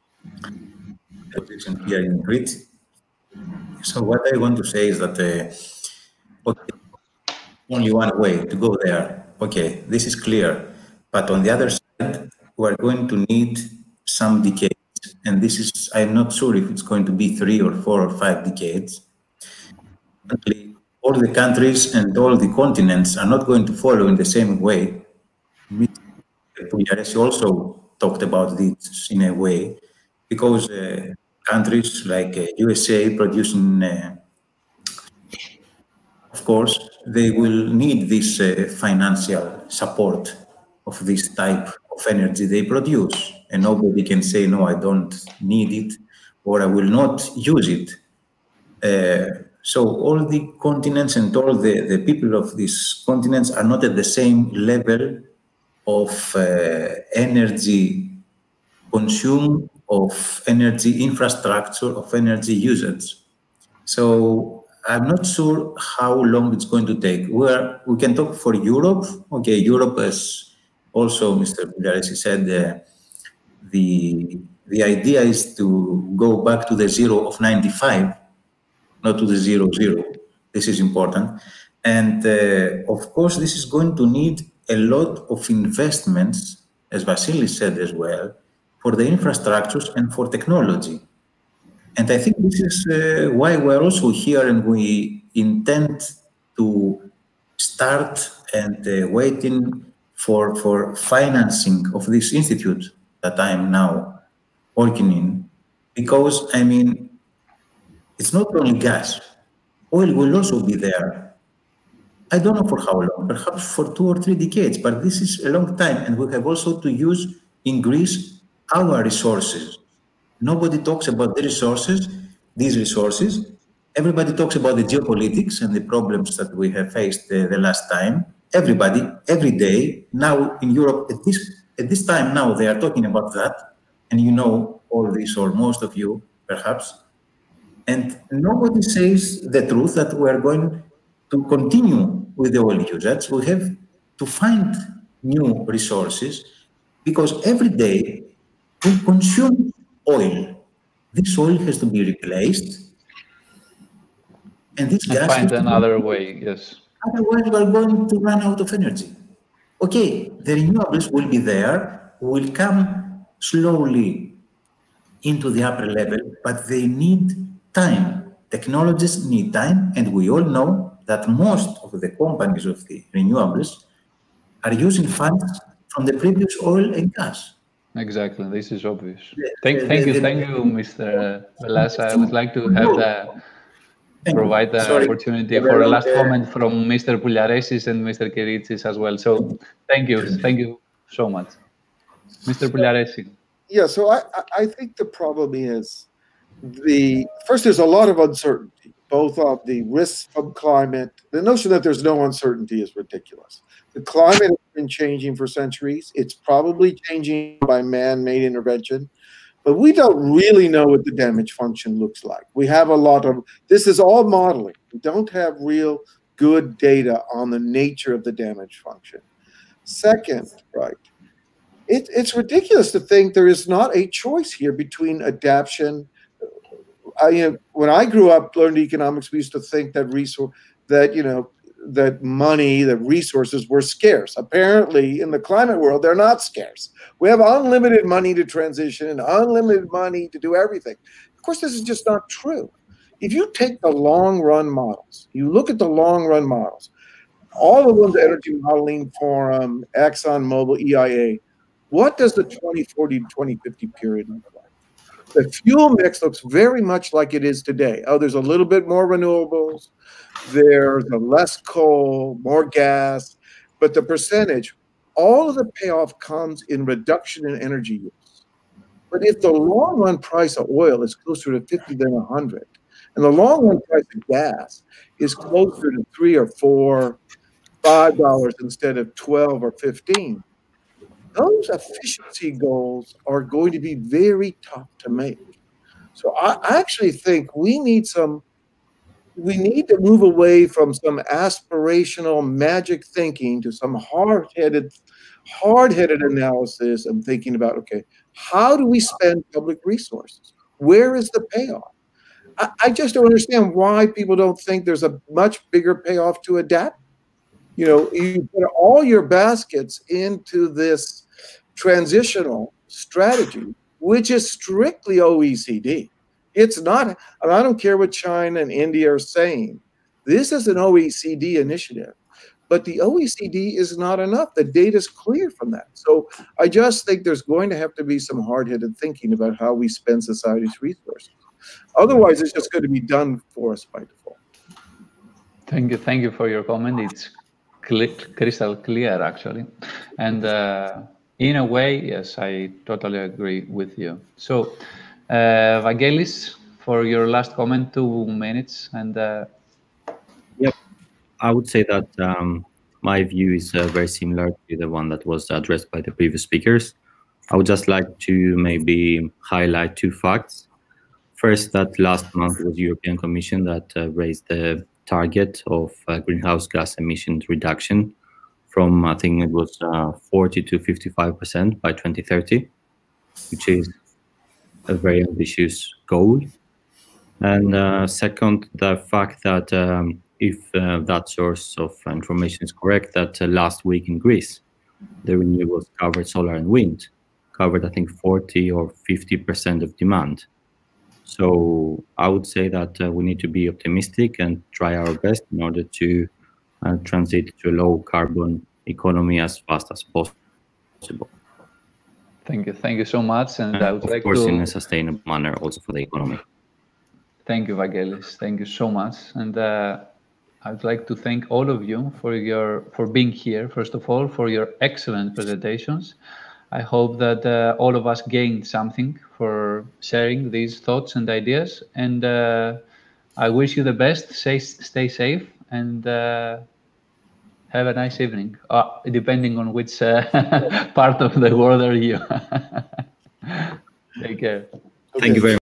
Here in Crete. So what I want to say is that okay, only one way to go there. Okay, this is clear. But on the other side, we are going to need some decades. And this is, I'm not sure if it's going to be 3 or 4 or 5 decades. All the countries and all the continents are not going to follow in the same way. Pugliaresi also talked about this in a way, because countries like USA producing, of course, they will need this financial support of this type of energy they produce. And nobody can say, no, I don't need it, or I will not use it. So all the continents and all the people of these continents are not at the same level of energy consumed, of energy infrastructure, of energy usage. So I'm not sure how long it's going to take. We can talk for Europe. Okay, Europe, as also Mr. Pugliaresi said, the idea is to go back to the zero of 95, not to the 0, 0. This is important. And of course, this is going to need a lot of investments, as Vasilis said as well, for the infrastructures and for technology. And I think this is why we're also here, and we intend to start and waiting for financing of this institute that I am now working in, because, I mean, it's not only gas. Oil will also be there. I don't know for how long, perhaps for 2 or 3 decades, but this is a long time, and we have also to use in Greece our resources. Nobody talks about the resources, these resources, Everybody talks about the geopolitics and the problems that we have faced the last time. Everybody, every day, now in Europe, at this time now, they are talking about that. And you know all this, or most of you, perhaps. And nobody says the truth that we are going to continue with the oil usage. We have to find new resources, because every day we consume oil. This oil has to be replaced. And this gas find another way, yes. Otherwise, we are going to run out of energy. Okay, the renewables will be there, will come slowly into the upper level, but they need time. Technologies need time, and we all know that most of the companies of the renewables are using funds from the previous oil and gas. Exactly, this is obvious. Thank you, Mr. Velas. I would like to have provide the opportunity for a last comment from Mr. Pouliaresis and Mr. Kiritsis as well. So thank you so much. Mr. Pouliaresis. Yeah, so I think the problem is first, there's a lot of uncertainty, both of the risks from climate. The notion that there's no uncertainty is ridiculous. The climate has been changing for centuries. It's probably changing by man-made intervention, but we don't really know what the damage function looks like. We have a lot of, this is all modeling. We don't have real good data on the nature of the damage function. Second, right, it's ridiculous to think there is not a choice here between adaptation. When I grew up, learned economics, we used to think that that resources were scarce. Apparently, in the climate world, they're not scarce. We have unlimited money to transition and unlimited money to do everything. Of course, this is just not true. If you take the long-run models, you look at the long-run models, all of those Energy Modeling Forum, ExxonMobil, EIA, what does the 2040 to 2050 period look like? The fuel mix looks very much like it is today. Oh, there's a little bit more renewables. There's less coal, more gas. But the percentage, all of the payoff comes in reduction in energy use. But if the long-run price of oil is closer to 50 than 100, and the long-run price of gas is closer to $3 or $4, $5 instead of 12 or 15, those efficiency goals are going to be very tough to make. So I actually think we need to move away from some aspirational magic thinking to some hard-headed analysis and thinking about, okay, how do we spend public resources? Where is the payoff? I just don't understand why people don't think there's a much bigger payoff to adapt. You put all your baskets into this transitional strategy, which is strictly OECD. It's not, and I don't care what China and India are saying. This is an OECD initiative, but the OECD is not enough. The data is clear from that. So I just think there's going to have to be some hard-headed thinking about how we spend society's resources. Otherwise, it's just going to be done for us by default. Thank you for your comment. It's crystal clear, actually. And in a way, yes, I totally agree with you. So, Vangelis, for your last comment, 2 minutes. And yep, I would say that my view is very similar to the one that was addressed by the previous speakers. I would just like to maybe highlight 2 facts. First, that last month was the European Commission that raised the target of greenhouse gas emissions reduction from, I think it was 40 to 55% by 2030, which is a very ambitious goal. And second, the fact that if that source of information is correct, that last week in Greece, the renewables covered solar and wind, covered I think 40 or 50% of demand. So I would say that we need to be optimistic and try our best in order to transit to a low carbon economy as fast as possible. Thank you so much. And I would of like course to... in a sustainable manner also for the economy. Thank you, Vangelis. Thank you so much. And I would like to thank all of you for being here, first of all, for your excellent presentations. I hope that all of us gained something for sharing these thoughts and ideas. And I wish you the best. Stay safe, and have a nice evening, depending on which part of the world are you. Take care. Thank you very much.